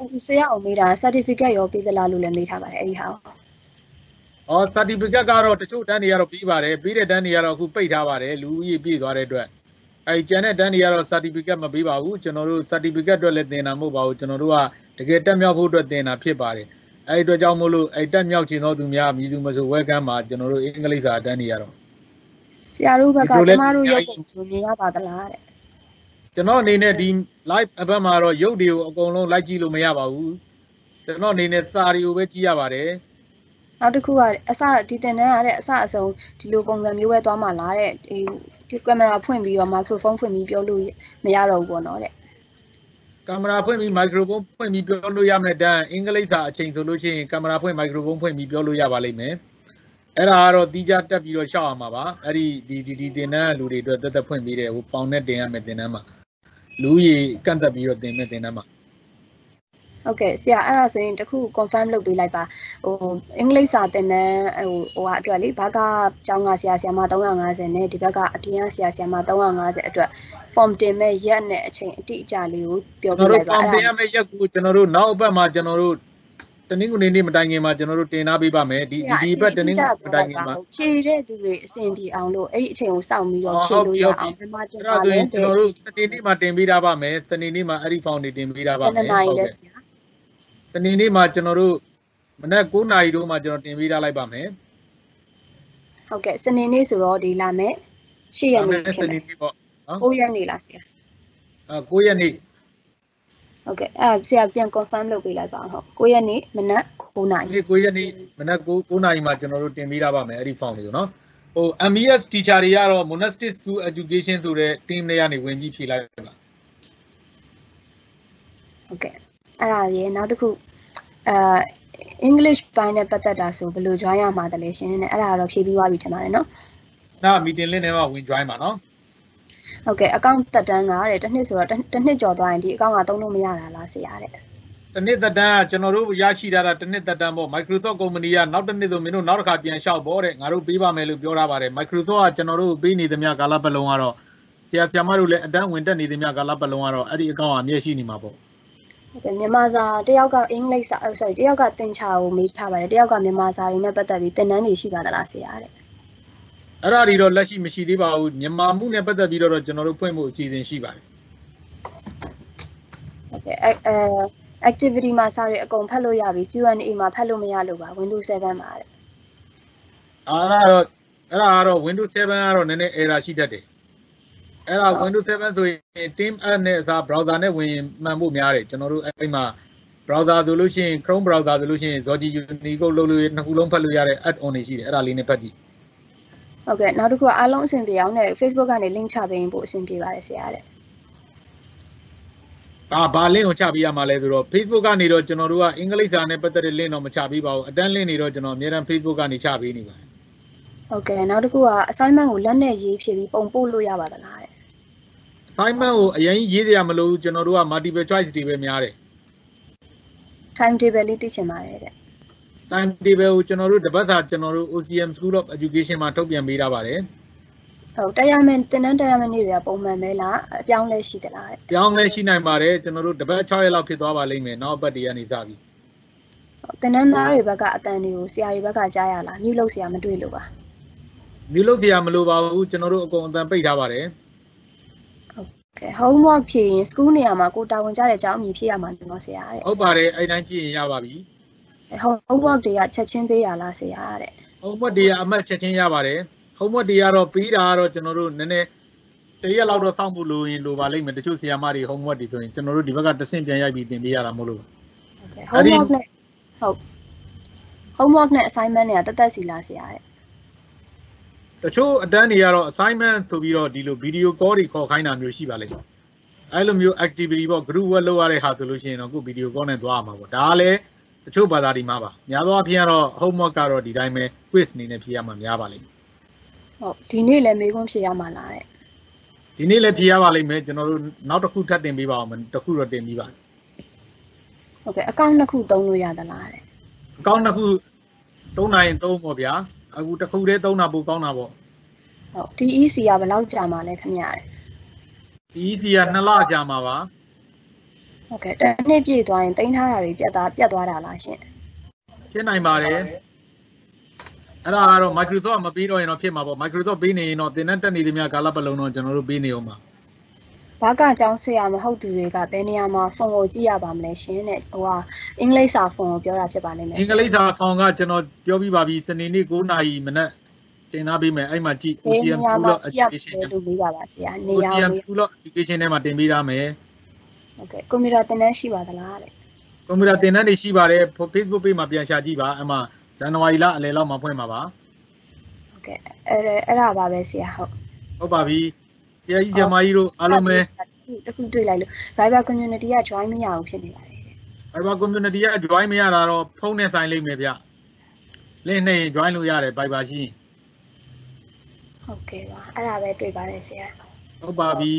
ဆရာအောင်မေးတာ certificate ရောပေးသလားလို့လည်းမေးထားပါတယ်အဲ့ဒီဟာ
အော် certificate ကတော့တချို့တန်းတွေကတော့ပြီးပါတယ်ပြီးတဲ့တန်းတွေကတော့အခုပိတ်ထားပါတယ်လူဦးရေပြည့်သွားတဲ့အတွက်အဲကျန်တဲ့တန်းတွေကတော့ certificate မပေးပါဘူးကျွန်တော်တို့ certificate အတွက်လည်းသင်တာမဟုတ်ပါဘူးကျွန်တော်တို့ကတကယ်တက်မြောက်ဖို့အတွက်သင်တာဖြစ်ပါတယ်အဲဒီအတွက်ကြောင့်မို့လို့အဲတက်မြောက်ခြင်းသောသူများမြည်သူမဆို welcome ပါကျွန်တော်တို့အင်္ဂလိပ်စာတန်းတွေကတော့
ဆရာတို့ဘက်ကကျမတို့ရုပ်ကိုမြင်ရပါသလားတဲ့
ကျွန်တော်အနေနဲ့ဒီ live အပတ်မှာတော့ရုပ်တွေကိုအကုန်လုံးလိုက်ကြည့်လို့မရပါဘူးကျွန်တော်အနေနဲ့စာတွေကိုပဲကြည့်ရပါတယ်
နောက်တစ်ခုကအစဒီတင်တန်းရတဲ့အစအဆုံးဒီလိုပုံစံမျိုးပဲသွားမှလားတဲ့ဒီကင်မရာဖွင့်ပြီးတော့မိုက်ခရိုဖုန်းဖွင့်ပြီးပြောလို့မရတော့ဘူးပေါ့နော်တဲ့
ကင်မရာဖွင့်ပြီးမိုက်ခရိုဖုန်းဖွင့်ပြီးပြောလို့ရမယ်တန်းအင်္ဂလိပ်စာအချိန်ဆိုလို့ရှိရင်ကင်မရာဖွင့်မိုက်ခရိုဖုန်းဖွင့်ပြီးပြောလို့ရပါလိမ့်မယ်အဲ့ဒါကတော့တီးကြတက်ပြီးတော့ရှောက်အောင်ပါပါအဲ့ဒီဒီဒီဒီတင်တန်းလူတွေအတွက်တက်တက်ဖွင့်ပြီးတယ်ဟိုဖောင်နဲ့တင်ရမယ်တင်တန်းမှာလူကြီးကန့်သက်ပြီးတော့တင်မယ်တင်တန်းမှာ
ဟုတ်ကဲ့ဆရာအဲ့ဒါဆိုရင်တခု confirm လုပ်ပေးလိုက်ပါဟိုအင်္ဂလိပ်စာသင်တန်းဟိုဟိုဟာအတွက်လေဘာကကျောင်းကဆရာဆရာမ၃၅၀နဲ့ဒီဘက်ကအပြင်ကဆရာဆရာမ၃၅၀အတွက် form တင်မဲ့ရက်နဲ့အချိန်အတိအကျလေးကိုပြောပြလိုက်ပါ
အဲ့ဒါ form တင်ရမယ့်ရက်ကိုကျွန်တော်တို့နောက်အပတ်မှာကျွန်တော်တို့တနင်္ဂနွေနေ့မတိုင်ခင်မှာကျွန်တော်တို့တင်ထားပေးပါမယ်ဒီဒီဘက်တနင်္ဂနွေမတိုင်ခင်မှာ
ဖြည့်တဲ့သူတွေအဆင်ပြေအောင်လို့အဲ့ဒီအချိန်ကိုစောင့်ပြီးတော့ဖြည့်လို့ရအောင်ဒီမှာကျွန်တော်
လည်းကျွန်တော်တို့စနေနေ့မှာတင်ပေးထားပါမယ်စနေနေ့မှာအဲ့ဒီ form တွေတင်ပေးထားပါမယ်ဟုတ်ကဲ့တနေ့နေ့မှာကျွန်တော်တို့မနက်၉နာရီတို့မှာကျွန်တော်တင်ပေးထားလိုက်ပါမယ်
ဟုတ်ကဲ့စနေနေ့ဆိုတော့ဒီလာမယ်၈ရက်နေ့ဖြစ်မယ်
စနေနေ့ပေါ့
နော်၉ရက်နေ့လားဆရာ
အဲ၉ရက်နေ့
ဟုတ်ကဲ့အဲဆရာပြန် confirm လုပ်ပေးလိုက်ပါဟုတ်၉ရက်နေ့မနက်၉နာရီ
ဒီ၉ရက်နေ့မနက်၉နာရီမှာကျွန်တော်တို့တင်ပေးထားပါမယ်အဲ့ဒီ form တွေကိုနော်ဟို M E S teacher တွေကတော့ Monastic School Education ဆိုတဲ့ team တွေကနေဝင်ပြီးဖြေလိုက်ပါ
ဟုတ်ကဲ့အဲ့ဒါရေနောက်တစ်ခုအဲ English ပိုင်းနဲ့ပတ်သက်တာဆိုဘယ်လို join ရမှာတလဲရှင်နဲ့အဲ့ဒါတော့ဖြေပြီးသွားပြီထင်ပါတယ်နော်
။နောက် meeting link ထဲမှာဝင် join ပါနော်
။ဟုတ်ကဲ့ account သက်တမ်းကတဲ့တစ်နှစ်ဆိုတော့တစ်နှစ်ကျော်သွားရင်ဒီ account ကသုံးလို့မရတာလားဆရာတဲ့
။တစ်နှစ်သက်တမ်းကကျွန်တော်တို့ရရှိထားတာတစ်နှစ်သက်တမ်းပေါ့ Microsoft company ကနောက်တစ်နှစ်ဆိုမင်းတို့နောက်တစ်ခါပြန်လျှောက်ပေါ့တဲ့ငါတို့ပေးပါမယ်လို့ပြောထားပါတယ် Microsoft ကကျွန်တော်တို့ပေးနေသမျှကာလပတ်လုံးကတော့ဆရာဆရာမတို့လည်းအတန်းဝင်တက်နေသမျှကာလပတ်လုံးကတော့အဲ့ဒီ account ကအမြဲရှိနေမှာပေါ့
ဟုတ်ကဲ့မြန်မာစာတယောက်ကအင်္ဂလိပ်စာ sorry တယောက်ကသင်္ချာကိုမေးထားပါတယ်တယောက်ကမြန်မာစာတွေနဲ့ပတ်သက်ပြီးသင်တန်းတွေရှိပါသလားဆရာတဲ့
အဲ့ဒါတွေတော့လက်ရှိမရှိသေးပါဘူးမြန်မာမှုနဲ့ပတ်သက်ပြီးတော့ကျွန်တော်တို့ဖွင့်ဖို့အစီအစဉ်ရှိပါတယ်
ဟုတ်ကဲ့အဲ activity မှာစာတွေအကုန်ဖတ်လို့ရပြီ Q and A မှာဖတ်လို့မရလို့ပါ Windows 7ပါတဲ့
အဲ့ဒါတော့အဲ့ဒါကတော့ Windows 7ကတော့နည်းနည်း error ရှိတတ်တယ်အဲ့ဒါ Windows 7ဆိုရင် Team app နဲ့အစား browser နဲ့ဝင်မှန်ဖို့များတယ်ကျွန်တော်တို့အဲ့မှာ browser ဆိုလို့ရှိရင် Chrome browser ဆိုလို့ရှိရင် Zoji Unicode လုပ်လို့နှစ်ခုလုံးဖတ်လို့ရတဲ့ add on တွေရှိတယ်အဲ့ဒါလေးနဲ့ဖတ်ကြည့်
ဟုတ်ကဲ့နောက်တစ်ခုအားလုံးအဆင်ပြေအောင်နဲ့ Facebook ကနေ link ချပေးရင်ပို့အဆင်ပြေပါတယ်ဆရာတဲ့
အာဘာ link ကိုချပေးရမှာလဲဆိုတော့ Facebook ကနေတော့ကျွန်တော်တို့ကအင်္ဂလိပ်စာနဲ့ပတ်သက်တဲ့ link တော့မချပေးပါဘူးအတန်း link တွေတော့ကျွန်တော်အများအား Facebook ကနေချပေးနေပါတယ်
ဟုတ်ကဲ့နောက်တစ်ခုက assignment ကိုလက်နဲ့ရေးဖြည့်ပြီးပုံပို့လို့ရပါသလားတဲ့
assignment ကိုအရင်ရေးစရာမလိုဘူးကျွန်တော်တို့က multiple choice တွေပဲများတယ်
time table လေးသိချင်ပါတယ်တဲ့
time table ကိုကျွန်တော်တို့တပတ်စာကျွန်တော်တို့ O C M School of Education မှာထုတ်ပြန်ပေးထားပါတယ်
ဟုတ်တရားမယ်တင်တန်းတရားမယ်နေ့တွေကပုံမှန်ပဲလားအပြောင်းလဲရှိသလားတဲ့
ပြောင်းလဲရှိနိုင်ပါတယ်ကျွန်တော်တို့တပတ်၆ရက်လောက်ဖြစ်သွားပါလိမ့်မယ်နောက်အပတ်တည်းကနေစပြီ
တင်တန်းသားတွေဘက်ကအတန်တွေကိုဆရာတွေဘက်ကကြားရလားမြူးလို့ဆရာမတွေ့လို့ပါ
မြူးလို့ဆရာမလိုပါဘူးကျွန်တော်တို့အကုန်အတန်ပိတ်ထားပါတယ်
ဟုတ်ကဲ့ homework ဖြည့်ရင် school နေရာမှာကိုတာဝန်ကြတဲ့အကြောင်းအမည်ဖြည့်ရမှာနော်ဆရာတဲ့
ဟုတ်ပါတယ်အဲ့တိုင်းဖြည့်ရင်ရပါပြီ
homework တွေကချက်ချင်းပေးရလားဆရာတဲ့
homework တွေကအမှတ်ချက်ချင်းရပါတယ် homework တွေကတော့ပေးတာကတော့ကျွန်တော်တို့နည်းနည်းတရက်လောက်တော့စောင့်ဖို့လိုရင်လိုပါလိမ့်မယ်တချို့ဆရာမတွေ homework တွေဆိုရင်ကျွန်တော်တို့ဒီဘက်ကတဆင့်ပြန်ရိုက်ပြီးတင်ပေးရတာမဟုတ်လို့
ဟုတ်ကဲ့ homework နဲ့ဟုတ် homework နဲ့ assignment တွေကတက်တက်စီလားဆရာတဲ့
တချို့အတန်းတွေကတော့ assignment ဆိုပြီးတော့ဒီလို video call တွေခေါ်ခိုင်းတာမျိုးရှိပါလိမ့်မယ်အဲ့လိုမျိုး activity ပေါ့ group work လုပ်ရတဲ့ဟာဆိုလို့ရှိရင်တော့ခု video call နဲ့သွားရမှာပေါ့ဒါကလည်းတချို့ဘာသာဒီမှာပါများသောအားဖြင့်ကတော့ homework ကတော့ဒီတိုင်းပဲ quiz အနေနဲ့ဖြေရမှာများပါလိမ့်မယ်
ဟုတ်ဒီနေ့လည်းမေးခွန်းဖြေရမှာလားတဲ့
ဒီနေ့လည်းဖြေရပါလိမ့်မယ်ကျွန်တော်တို့နောက်တစ်ခုထပ်တင်ပေးပါအောင်တစ်ခုတော့တင်ပြီးပါ
ဟုတ်ကဲ့ account နှစ်ခုသုံးလို့ရသလားတဲ့
account နှစ်ခုသုံးနိုင်ရင်သုံးပေါ့ဗျာအခုတစ်ခုတည်းသုံးတာပိုကောင်းတာပေါ့
ဟုတ် D E C ကဘယ်လောက်ကြာမှာလဲခင်ဗျာတဲ့
D E C ကနှစ်လကြာမှာပါ
ဟ Okay တနေ့ပြည့်သွားရင်တင်ထားတာတွေပြတ်သွားပြတ်သွားတာလားရှင်
ဖြစ်နိုင်ပါတယ်အဲ့ဒါကတော့ Microsoft မပြီးတော့ရင်တော့ဖြစ်မှာပေါ့ Microsoft ပြီးနေရင်တော့သင်တန်းတက်နေသမျှကာလပတ်လုံးတော့ကျွန်တော်တို့ပြီးနေအောင်ပါ
ဘာကအကြောင်းဆရာမဟုတ်သူတွေကဘယ်နေရာမှာဖုန်းကိုကြည့်ရပါမလဲရှင်တဲ့ဟိုကအင်္ဂလိပ်စာဖုန်းကိုပြောတာဖြစ်ပါလိမ့်မယ်
အင်္ဂလိပ်စာဖုန်းကကျွန်တော်ပြောပြပါပြီစနေနေ့9နာရီမနက်တင်ထားပေးမယ်အဲ့မှာကြည့် O C M School of Education
လို့ပြီးပါပါဆရာနေရာ
O C M School of Education ထဲမှာတင်ပေးထားမယ်
ဟုတ်ကဲ့ကွန်ပျူတာသင်တန်းရှိပါသလားတဲ့
ကွန်ပျူတာသင်တန်းတွေရှိပါတယ် Facebook page မှာပြန်ရှာကြည့်ပါအဲ့မှာဇန်နဝါရီလအလယ်လောက်မှာဖွင့်မှာပါ
ဟုတ်ကဲ့အဲ့အဲ့ဒါပါပဲဆရာဟုတ်
ဟုတ်ပါပြီဆရာကြီးဆရာမကြီးတို့အားလုံးပဲ
တခုတွေ့လိုက်လို့ Viber community က join မရဘူးဖြစ်နေပါတယ်
Viber community က join မရတာတော့ဖုန်းနဲ့ဆိုင်လိမ့်မယ်ဗျ link နဲ့ join လို့ရတယ် Viber ရှိ
ဟုတ်ကဲ့ပါအဲ့ဒါပဲတွေ့ပါတယ်ဆရာ
ဟုတ်ပါပြီ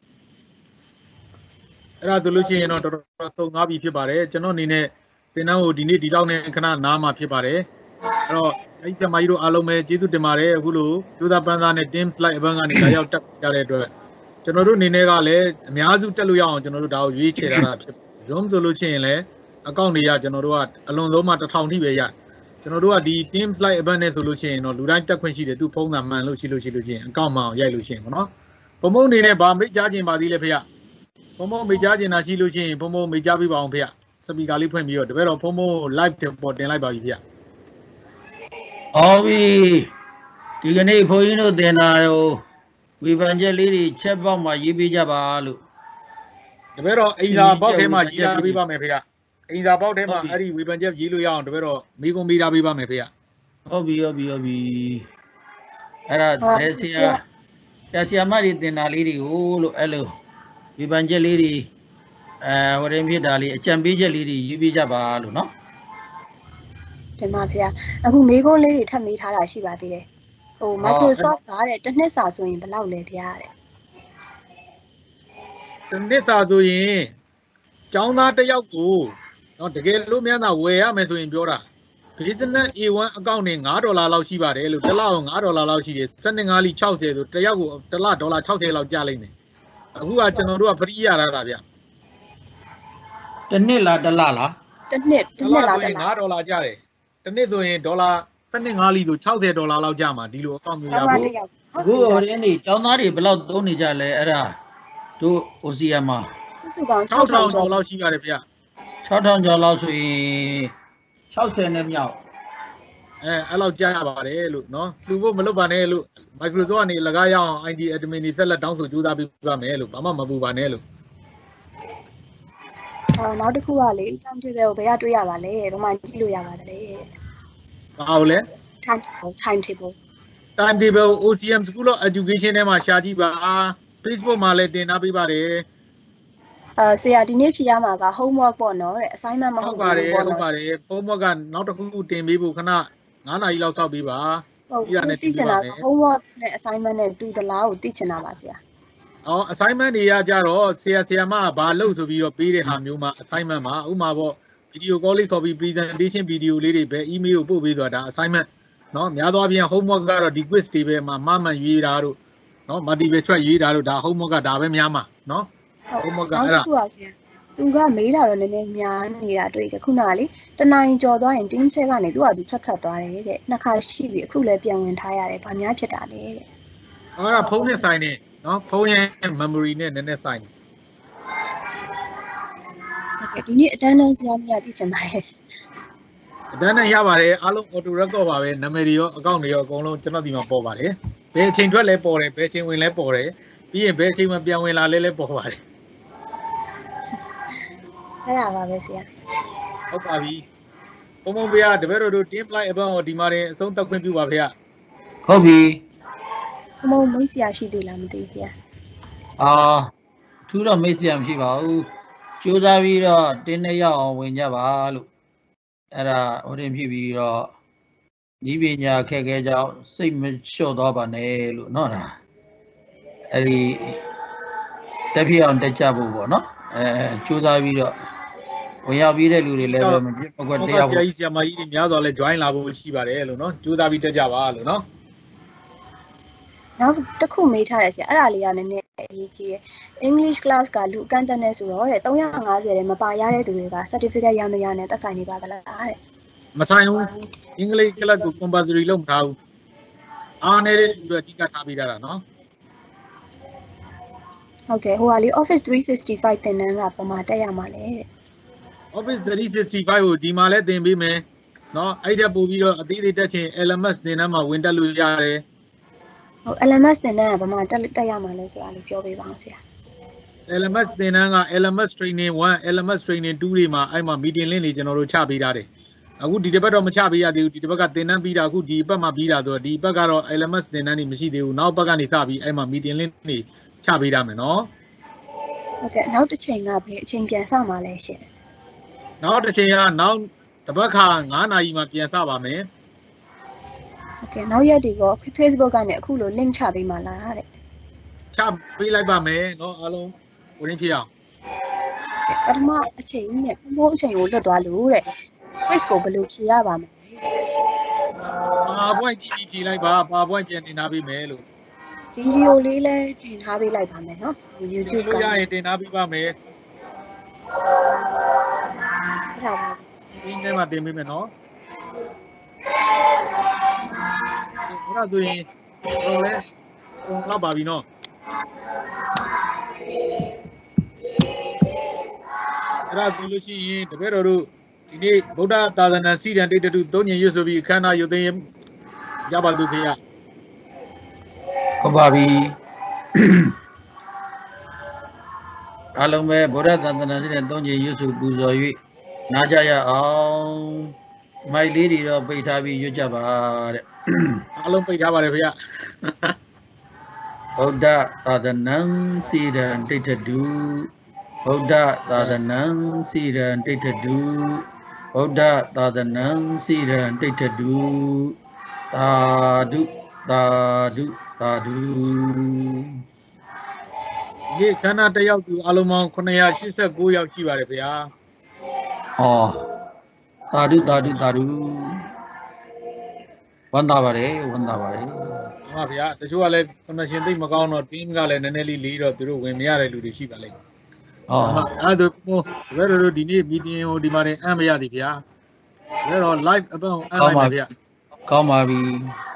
အဲ့ဒါဆိုလို့ရှိရင်တော့တော်တော်စုံသွားပြီဖြစ်ပါတယ်ကျွန်တော်အနေနဲ့သင်တန်းကိုဒီနေ့ဒီလောက်နဲ့ခဏနားမှာဖြစ်ပါတယ်အဲ့တော့ဆရာကြီးဆရာမကြီးတို့အားလုံးပဲကျေးဇူးတင်ပါတယ်အခုလိုကျိုးသားပန်းသားနဲ့ team slide event ကနေလာရောက်တက်ကြတဲ့အတွက်ကျွန်တော်တို့အနေနဲ့ကလည်းအများစုတက်လို့ရအောင်ကျွန်တော်တို့ဒါကိုရွေးချယ်ထားတာဖြစ် Zoom ဆိုလို့ရှိရင်လည်းအကောင့်တွေကကျွန်တော်တို့ကအလွန်ဆုံးမှတစ်ထောင်ထိပဲရကျွန်တော်တို့ကဒီ team slide event နဲ့ဆိုလို့ရှိရင်တော့လူတိုင်းတက်ခွင့်ရှိတယ်သူဖုန်းသာမှန်လို့ရှိလို့ရှိလို့ရှိရင်အကောင့်မှအောင်ရိုက်လို့ရှိရင်ပေါ့နော်ဘုံဘုံအနေနဲ့ဗာမိတ်ကြားခြင်းပါသေးလဲဖေရဘုံဘုံမိတ်ကြားခြင်းတာရှိလို့ရှိရင်ဘုံဘုံမိတ်ကြားပြပါအောင်ဖေရစပီကာလေးဖွင့်ပြီးတော့တပည့်တော်ဘုံဘုံ live ပေါ်တင်လိုက်ပါပြီဖေရ
ဟုတ်ပြီဒီကနေ့ဘုန်းကြီးတို့သင်တာရောဝေဖန်ချက်လေးတွေချက်ပေါက်မှာရေးပေးကြပါလို့
တပည့်တော်အိမ်သာပေါက်ထဲမှာရေးထားပေးပါမယ်ဖေရအိမ်သာပေါက်ထဲမှာအဲ့ဒီဝေဖန်ချက်ရေးလို့ရအောင်တပည့်တော်မိကုံမိထားပေးပါမယ်ဖေရ
ဟုတ်ပြီဟုတ်ပြီဟုတ်ပြီအဲ့ဒါဆရာဆရာဆရာမတွေသင်တာလေးတွေကိုလို့အဲ့လိုဝေဖန်ချက်လေးတွေအဲဟိုရင်ဖြစ်တာလေးအကြံပေးချက်လေးတွေရေးပေးကြပါလို့နော်
တင်ပါဖေအခုမေးခွန်းလေးတွေထပ်မေးထားတာရှိပါသေးတယ်ဟို Microsoft ကတဲ့တစ်နှစ်စာဆိုရင်ဘယ်လောက်လဲဖေတဲ့
တစ်နှစ်စာဆိုရင်ကျောင်းသားတစ်ယောက်ကိုနော်တကယ်လို့များသာဝယ်ရမယ်ဆိုရင်ပြောတာ business A one account နဲ့၅ဒေါ်လာလောက်ရှိပါတယ်လို့တစ်လကို၅ဒေါ်လာလောက်ရှိတယ်စနစ်ငါးလီ၆၀ဆိုတစ်ယောက်ကိုတစ်လဒေါ်လာ၆၀လောက်ကျလိမ့်မယ်အခုကကျွန်တော်တို့ကဖရီးရတာတာဗျ
တစ်နှစ်လားတစ်လလား
တစ်နှစ်တစ်နှစ်လား
တစ်လ၅ဒေါ်လာကျတယ်တစ်နှစ်ဆိုရင်ဒေါ်လာစနစ်ငါးလီဆို၆၀ဒေါ်လာလောက်ကျမှာဒီလိုအကောင့်မျိုးရဖို့
အခုဟိုရင်းနေကျောင်းသားတွေဘယ်လောက်သုံးနေကြလဲအဲ့ဒါတို့ O C M မှာ
စုစုပေါင်း
၆ထောင်ကျော်လောက်ရှိပါတယ်ဗျ
၆ထောင်ကျော်လောက်ဆိုရင်၆၀နဲ့မြောက်
အဲအဲ့လောက်ကြားရပါတယ်လို့နော်လူဖို့မလုပ်ပါနဲ့လို့ Microsoft ကနေလကားရအောင် I T admin တွေဆက်လက်တောင်းဆိုကြိုးစားပေးပါမယ်လို့ဘာမှမပူပါနဲ့လို့
အာနောက်တစ်ခုကလေ time table ကိုဘယ်ကတွေ့ရပါလဲတော့မှကြည့်လို့ရပါတယ်
ဘာလို့လဲ
time table time table
time table O C M School of Education ထဲမှာရှာကြည့်ပါ Facebook မှာလည်းတင်ထားပေးပါတယ်
အာဆရာဒီနေ့ဖြေရမှာက homework ပေါ့နော်တဲ့ assignment မဟုတ်
ဘူးပေါ့နော်ဟုတ်ပါတယ် homework ကနောက်တစ်ခုခုတင်ပေးဖို့ခဏနင်းနာရီလောက်စောက်ပေးပါ
ပြီးရတယ်သိချင်တာ homework နဲ့ assignment နဲ့တူတလားကိုသိချင်တာပါဆရာ
အော် assignment တွေကကြတော့ဆရာဆရာမဘာလုပ်ဆိုပြီးတော့ပေးတဲ့ဟာမျိုးမှာ assignment မှာဥမာပေါ့ video call လေးခေါ်ပြီး presentation video လေးတွေပဲ email ကိုပို့ပေးသွားတာ assignment เนาะများသောအားဖြင့် homework ကတော့ဒီ quiz တွေပဲမှာမှမှန်ရေးတာတို့เนาะ multiple choice ရေးတာတို့ဒါ homework ကဒါပဲများမှာเนาะ
homework ကအဲ့ဒါဟုတ်ပါဆရာသူကမေးလာတော့နည်းနည်းများနေတာတွေ့တယ်ခုနကလေတနိုင်ကြော်သွားရင် team set ကနေသူကသူထွက်ထွက်သွားတယ်တဲ့နှစ်ခါရှိပြီအခုလည်းပြန်ဝင်ထားရတယ်ဘာများဖြစ်တာလဲတဲ့
အဲ့ဒါဖုန်းနဲ့ဆိုင်နေเนาะဖုန်းရဲ့ memory နဲ့နည်းနည်းဆိုင်
နေဒီနေ့ attendance ရမြသိချင်ပါတယ်
attendance ရပါတယ်အားလုံး auto record ပါပဲနာမည်တွေရော account တွေရောအကုန်လုံးကျွန်တော်ဒီမှာပေါ်ပါတယ်ဘယ်အချိန်ထွက်လဲပေါ်တယ်ဘယ်အချိန်ဝင်လဲပေါ်တယ်ပြီးရင်ဘယ်အချိန်မှပြန်ဝင်လာလဲလဲပေါ်ပါတယ်
အဲ့ဒါပါပဲဆရာ
ဟုတ်ပါပြီဘုံဘုံဖေကတပည့်တော်တို့ team flight event ကိုဒီမှာတင်အဆုံးသတ်ခွင့်ပြုပါဖေ
ဟုတ်ပြီ
ဘုံမိတ်ဆရာရှိသေးလားမသိဘူးဖေ
အာထူးတော့မိတ်ဆရာမရှိပါဘူးကြိုးစားပြီးတော့တင်းနဲ့ရောက်အောင်ဝင်ကြပါလို့အဲ့ဒါဟိုတင်ဖြစ်ပြီးတော့ဤပညာခက်ခဲကြောင်းစိတ်မလျှော့တော့ပါနဲ့လို့เนาะဒါအဲ့ဒီတက်ပြအောင်တက်ကြဖို့ပေါ့เนาะအဲကြိုးစားပြီးတော့ဝင်ရောက်ပြီးတဲ့လူတွေလည်းပဲမပြတ်မကွက်တရား
ဖို့ဆရာကြီးဆရာမကြီးတွေများစွာလဲ join လာဖို့ရှိပါတယ်လို့เนาะကြိုးစားပြီးတက်ကြပါလို့เนาะ
နောက်တစ်ခုမေးထားတယ်ဆရာအဲ့ဒါလေးကနည်းနည်းရေးကြီးတယ် English class ကလူအကန့်အသတ်နဲ့ဆိုတော့တဲ့three fiftyတဲ့မပါရတဲ့သူတွေက certificate ရမရနဲ့သက်ဆိုင်နေပါကလားတဲ့
မဆိုင်ဘူးအင်္ဂလိပ် class ကို compulsory လုပ်မထားဘူးအားနေတဲ့လူတွေအဓိကထားပေးတာနော်
ဟုတ်ကဲ့ဟိုဟာလေ Office three sixty-five သင်တန်းကပမာတက်ရမှာလေတဲ့
Office three sixty-five ကိုဒီမှာလည်းသင်ပေးမယ်နော်အဲ့ဒါပို့ပြီးတော့အသေးသေးတက်ချင် L M S သင်တန်းမှာဝင်တက်လို့ရတယ်
ဟုတ် L M S သင်တန်းကပမာတက်တက်ရမှာလဲဆိုတာလေးပြောပေးပါအောင်ဆရာ
L M S သင်တန်းက L M S training one L M S training two တွေမှာအဲ့မှာ meeting link တွေကျွန်တော်တို့ချပေးထားတယ်အခုဒီတစ်ပတ်တော့မချပေးရသေးဘူးဒီတစ်ပတ်ကသင်တန်းပြီးတာအခုဒီဘက်မှာပြီးတာဆိုတော့ဒီဘက်ကတော့ L M S သင်တန်းတွေမရှိသေးဘူးနောက်ဘက်ကနေစပြီးအဲ့မှာ meeting link တွေချပေးထားမယ်နော်
ဟုတ်ကဲ့နောက်တစ်ချိန်ကဘယ်အချိန်ပြန်စမှာလဲရှင်
နောက်တစ်ချိန်ကနောက်တစ်ပတ်ခါnineနာရီမှာပြန်စပါမယ်
ဟုတ်ကဲ့နောက်ရက်တွေက Facebook ကနေအခုလို link ချပေးမှာလားတဲ့
ချပေးလိုက်ပါမယ်เนาะအားလုံးဝင်ဖြစ်အောင်
ပထမအချိန်နဲ့ဘုံအချိန်ကိုလွတ်သွားလို့တဲ့ quiz ကိုဘယ်လိုဖြေရပါမလဲ
ပါပွိုင်းကြည့်ကြည့်ဖြေလိုက်ပါပါပွိုင်းပြန်တင်ထားပေးမယ်လို့
ဗီဒီယိုလေးလည်းတင်ထားပေးလိုက်ပါမယ်เนาะ YouTube
ကရရင်တင်ထားပေးပါမယ်
အဲ့ဒါပါ
ဒီနေ့မှတင်ပေးမယ်เนาะအဲ့ဒါဆိုရင်တော့လေလောက်ပါပြီเนาะအဲ့ဒါဆိုလို့ရှိရင်တပည့်တော်တို့ဒီနေ့ဗုဒ္ဓသာသနာစီရန်တိတ္တုသုံးညင်ရွတ်ဆိုပြီးအခမ်းအနားရုပ်သိမ်းရပါသူခေယ
ဟုတ်ပါပြီအားလုံးပဲဗုဒ္ဓသာသနာစီရန်သုံးညင်ရွတ်ဆိုပူဇော်၍နားကြရအောင်မိုက်လေးတွေတော့ပိတ်ထားပြီးရွတ်ကြပါတဲ့
အားလုံးပိတ်ထားပါတယ်ဖေယ
ဗုဒ္ဓသာသနံစီရန်တိတ္တုဗုဒ္ဓသာသနံစီရန်တိတ္တုဗုဒ္ဓသာသနံစီရန်တိတ္တုသာဓုသာဓုသာဓု
ဒီခန္ဓာတယောက်သူအလုံးပေါင်းnine eighty-nineယောက်ရှိပါတယ်ဗျာ
ဟောသာဓုသာဓုသာဓုဝန်တာပါတယ်ဝန်တာပါတယ်
ဟုတ်ပါဗျာတချို့ကလည်း connection သိမကောင်းတော့ team ကလည်းနည်းနည်းလေးလေးတော့သူတို့ဝင်မရတဲ့လူတွေရှိပါလိမ့်မယ်
ဟုတ်
အဲ့ဒါကိုဘယ်လိုလိုဒီနေ့ meeting ကိုဒီမှာတင်အမ်းမရသည်ဗျာဘယ်တော့ live အပေါင်းအမ်းလိုက်ပါဗျာ
ကောင်းပါပြီ